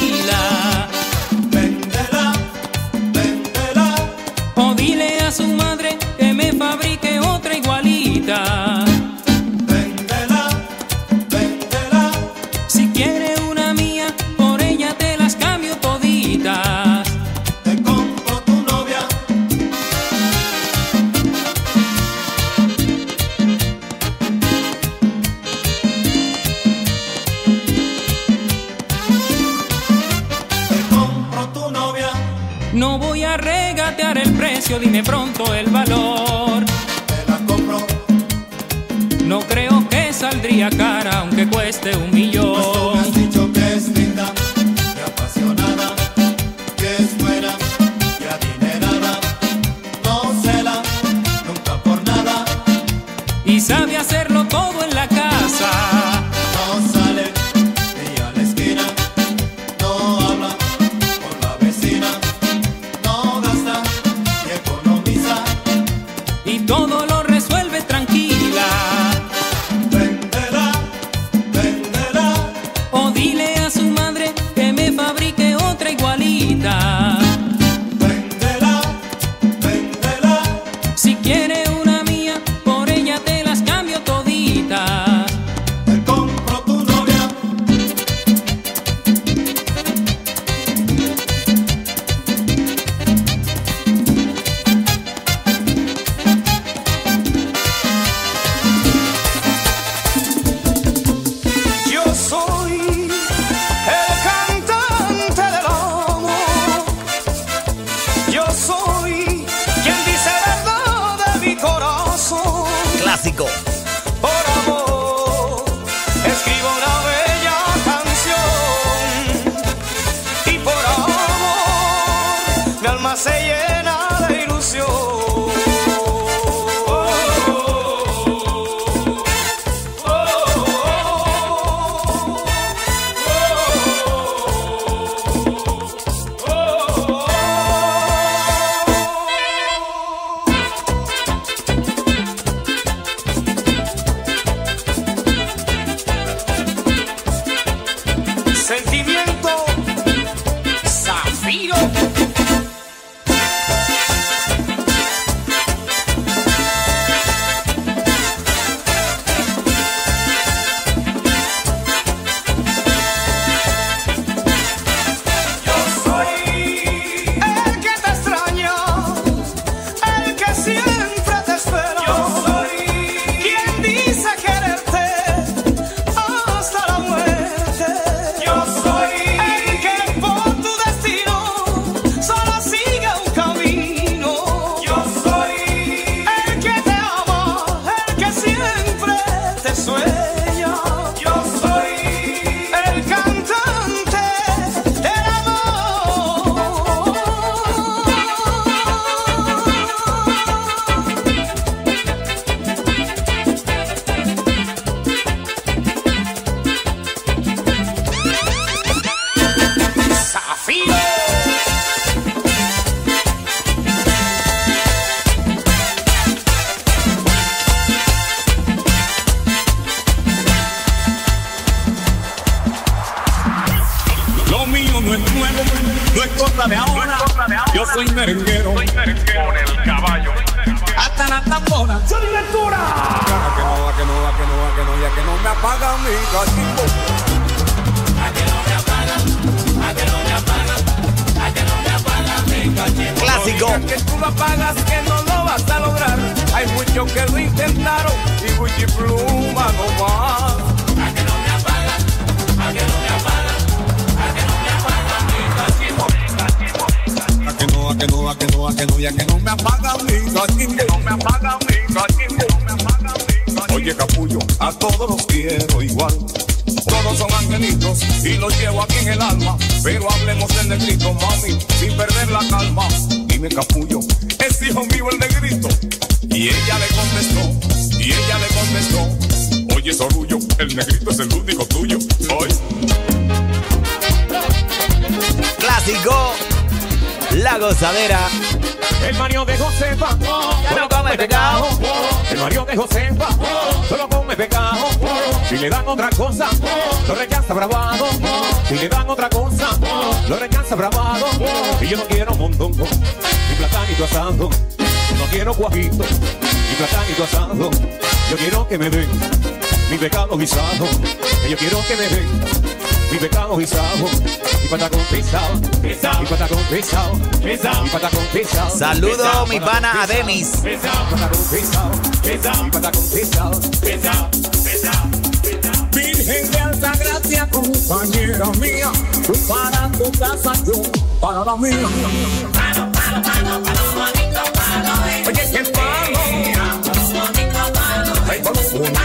S6: No voy a regatear el precio, dime pronto el valor.
S18: Te la compro.
S6: No creo que saldría cara aunque cueste $1 millón.
S18: Pues tú me has dicho que es linda, que apasionada, que es buena, que adinerada. No cela, nunca por nada.
S6: Y sabe hacerlo todo en la casa.
S18: No sale ni a la esquina, no habla con la vecina, no gasta ni economiza.
S6: Y todo lo resuelve tranquila.
S18: Véndela, véndela.
S6: O dile a su madre que me fabrique otra igualita.
S18: Véndela, véndela.
S6: Si quiere una mía, por ella te las cambio toditas.
S18: Te compro tu novia.
S5: Yo soy el cantante del amor. Yo soy quien dice verdad de mi corazón.
S4: Clásico.
S5: Por amor escribo una bella canción. Y por amor mi alma se llena de ilusión. Sentimiento Zafiro. Yo soy el que te extraña, el que siempre te espera. Yo soy quien dice quererte hasta la muerte. Yo soy el que por tu destino solo sigue un camino. Yo soy el que te ama, el que siempre te sueña. Yo soy el cantante del amor. Zafiro.
S21: Lo mío no es nuevo, no es cosa de ahora. Yo soy merenguero, con el caballo. Hasta la tambora. ¡Soy lectura!
S14: Que no, que no, que no, que no, ya que no me apaga mi cachimbo.
S4: Clásico.
S14: Que tú lo apagas, que no lo vas a lograr. Hay muchos que lo intentaron y Gucci Pluma no más. A que no, a que no, a que no, a que no, ya que no me apaga mi cachimbo. No me apaga mi cachimbo. Oye, capullo, a todos los quiero igual. Todos son angelitos y los llevo aquí en el alma. Pero hablemos del negrito, mami, sin perder la calma. Dime, capullo, ¿es hijo mío el negrito? Y ella le contestó, y ella le contestó: oye, Sorullo, el negrito es el único tuyo. Hoy.
S4: Clásico. La Gozadera.
S20: El Mario de Josefa
S4: solo come pecado.
S20: El Mario de Josefa solo come pecado. Si le dan otra cosa, lo rechaza bravado. Si le dan otra cosa, lo rechaza bravado. Y yo no quiero mondongo, ni platanito asado. No quiero guajito, ni platanito asado. Yo quiero que me den mi pecado guisado. Yo quiero que me den mi pecado guisado. Y patacón pesado, y patacón pesado, y patacón pesado.
S4: Saludo mi pana a Denis.
S14: Virgen de alta gracia, compañera mía, tú para tu casa, yo para la mía.
S21: Oye, qué palo. Ay, palo bonito.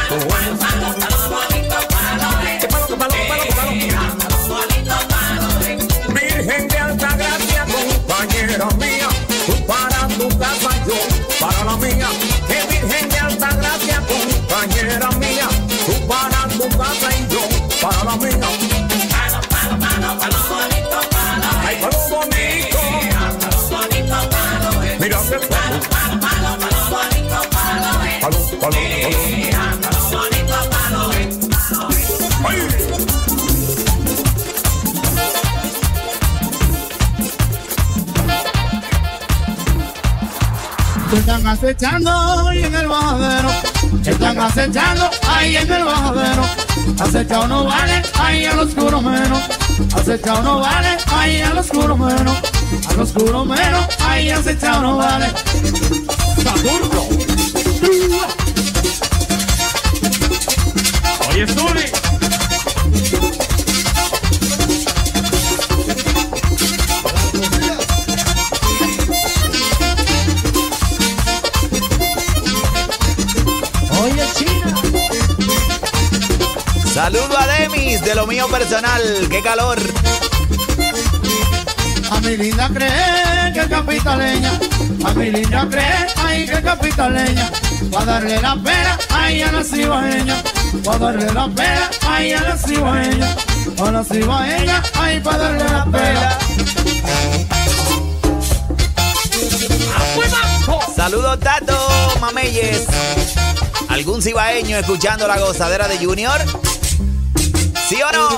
S21: Qué palo, qué palo, qué palo, qué palo. Virgen de alta gracia, compañera mía, tú para tu casa, yo para la mía. Que virgen de alta gracia, compañera mía, tú para tu casa y yo para la mía. Ay, palo bonito. Mira qué palo. Palo, palo, palo. Ay.
S3: Te están acechando ahí en el bajadero. Te están acechando ahí en el bajadero. Acechado no vale, ahí al oscuro menos. Acechado no vale, ahí al oscuro menos. Al oscuro menos, ahí acechado no vale. Saturno.
S21: Oye, Zuli.
S3: Oye, China.
S4: Saludo a Demis de lo mío personal. ¡Qué calor!
S3: A mi linda cree que es capitaleña. A mi linda cree, ay, que es capitaleña. Va a darle la pera, ay, a la cibaeña. Va a darle la pera, ay, a la cibaeña. A la cibaeña, ay, para darle la pera.
S4: Saludos, Tato Mameyes. ¿Algún cibaeño escuchando la gozadera de Junior? ¿Sí o no?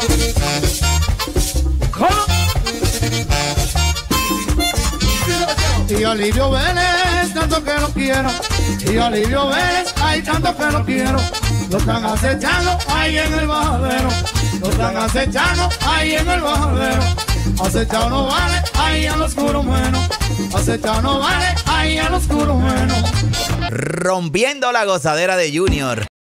S3: Y Olivio Vélez, tanto que lo quiero. Y Olivio Vélez, ay, tanto que lo quiero. Lo están acechando ahí en el bajadero. Lo están acechando ahí en el bajadero. Acechado no vale, ahí al oscuro menos. Acechado no vale, ahí al oscuro menos.
S4: Rompiendo la gozadera de Junior.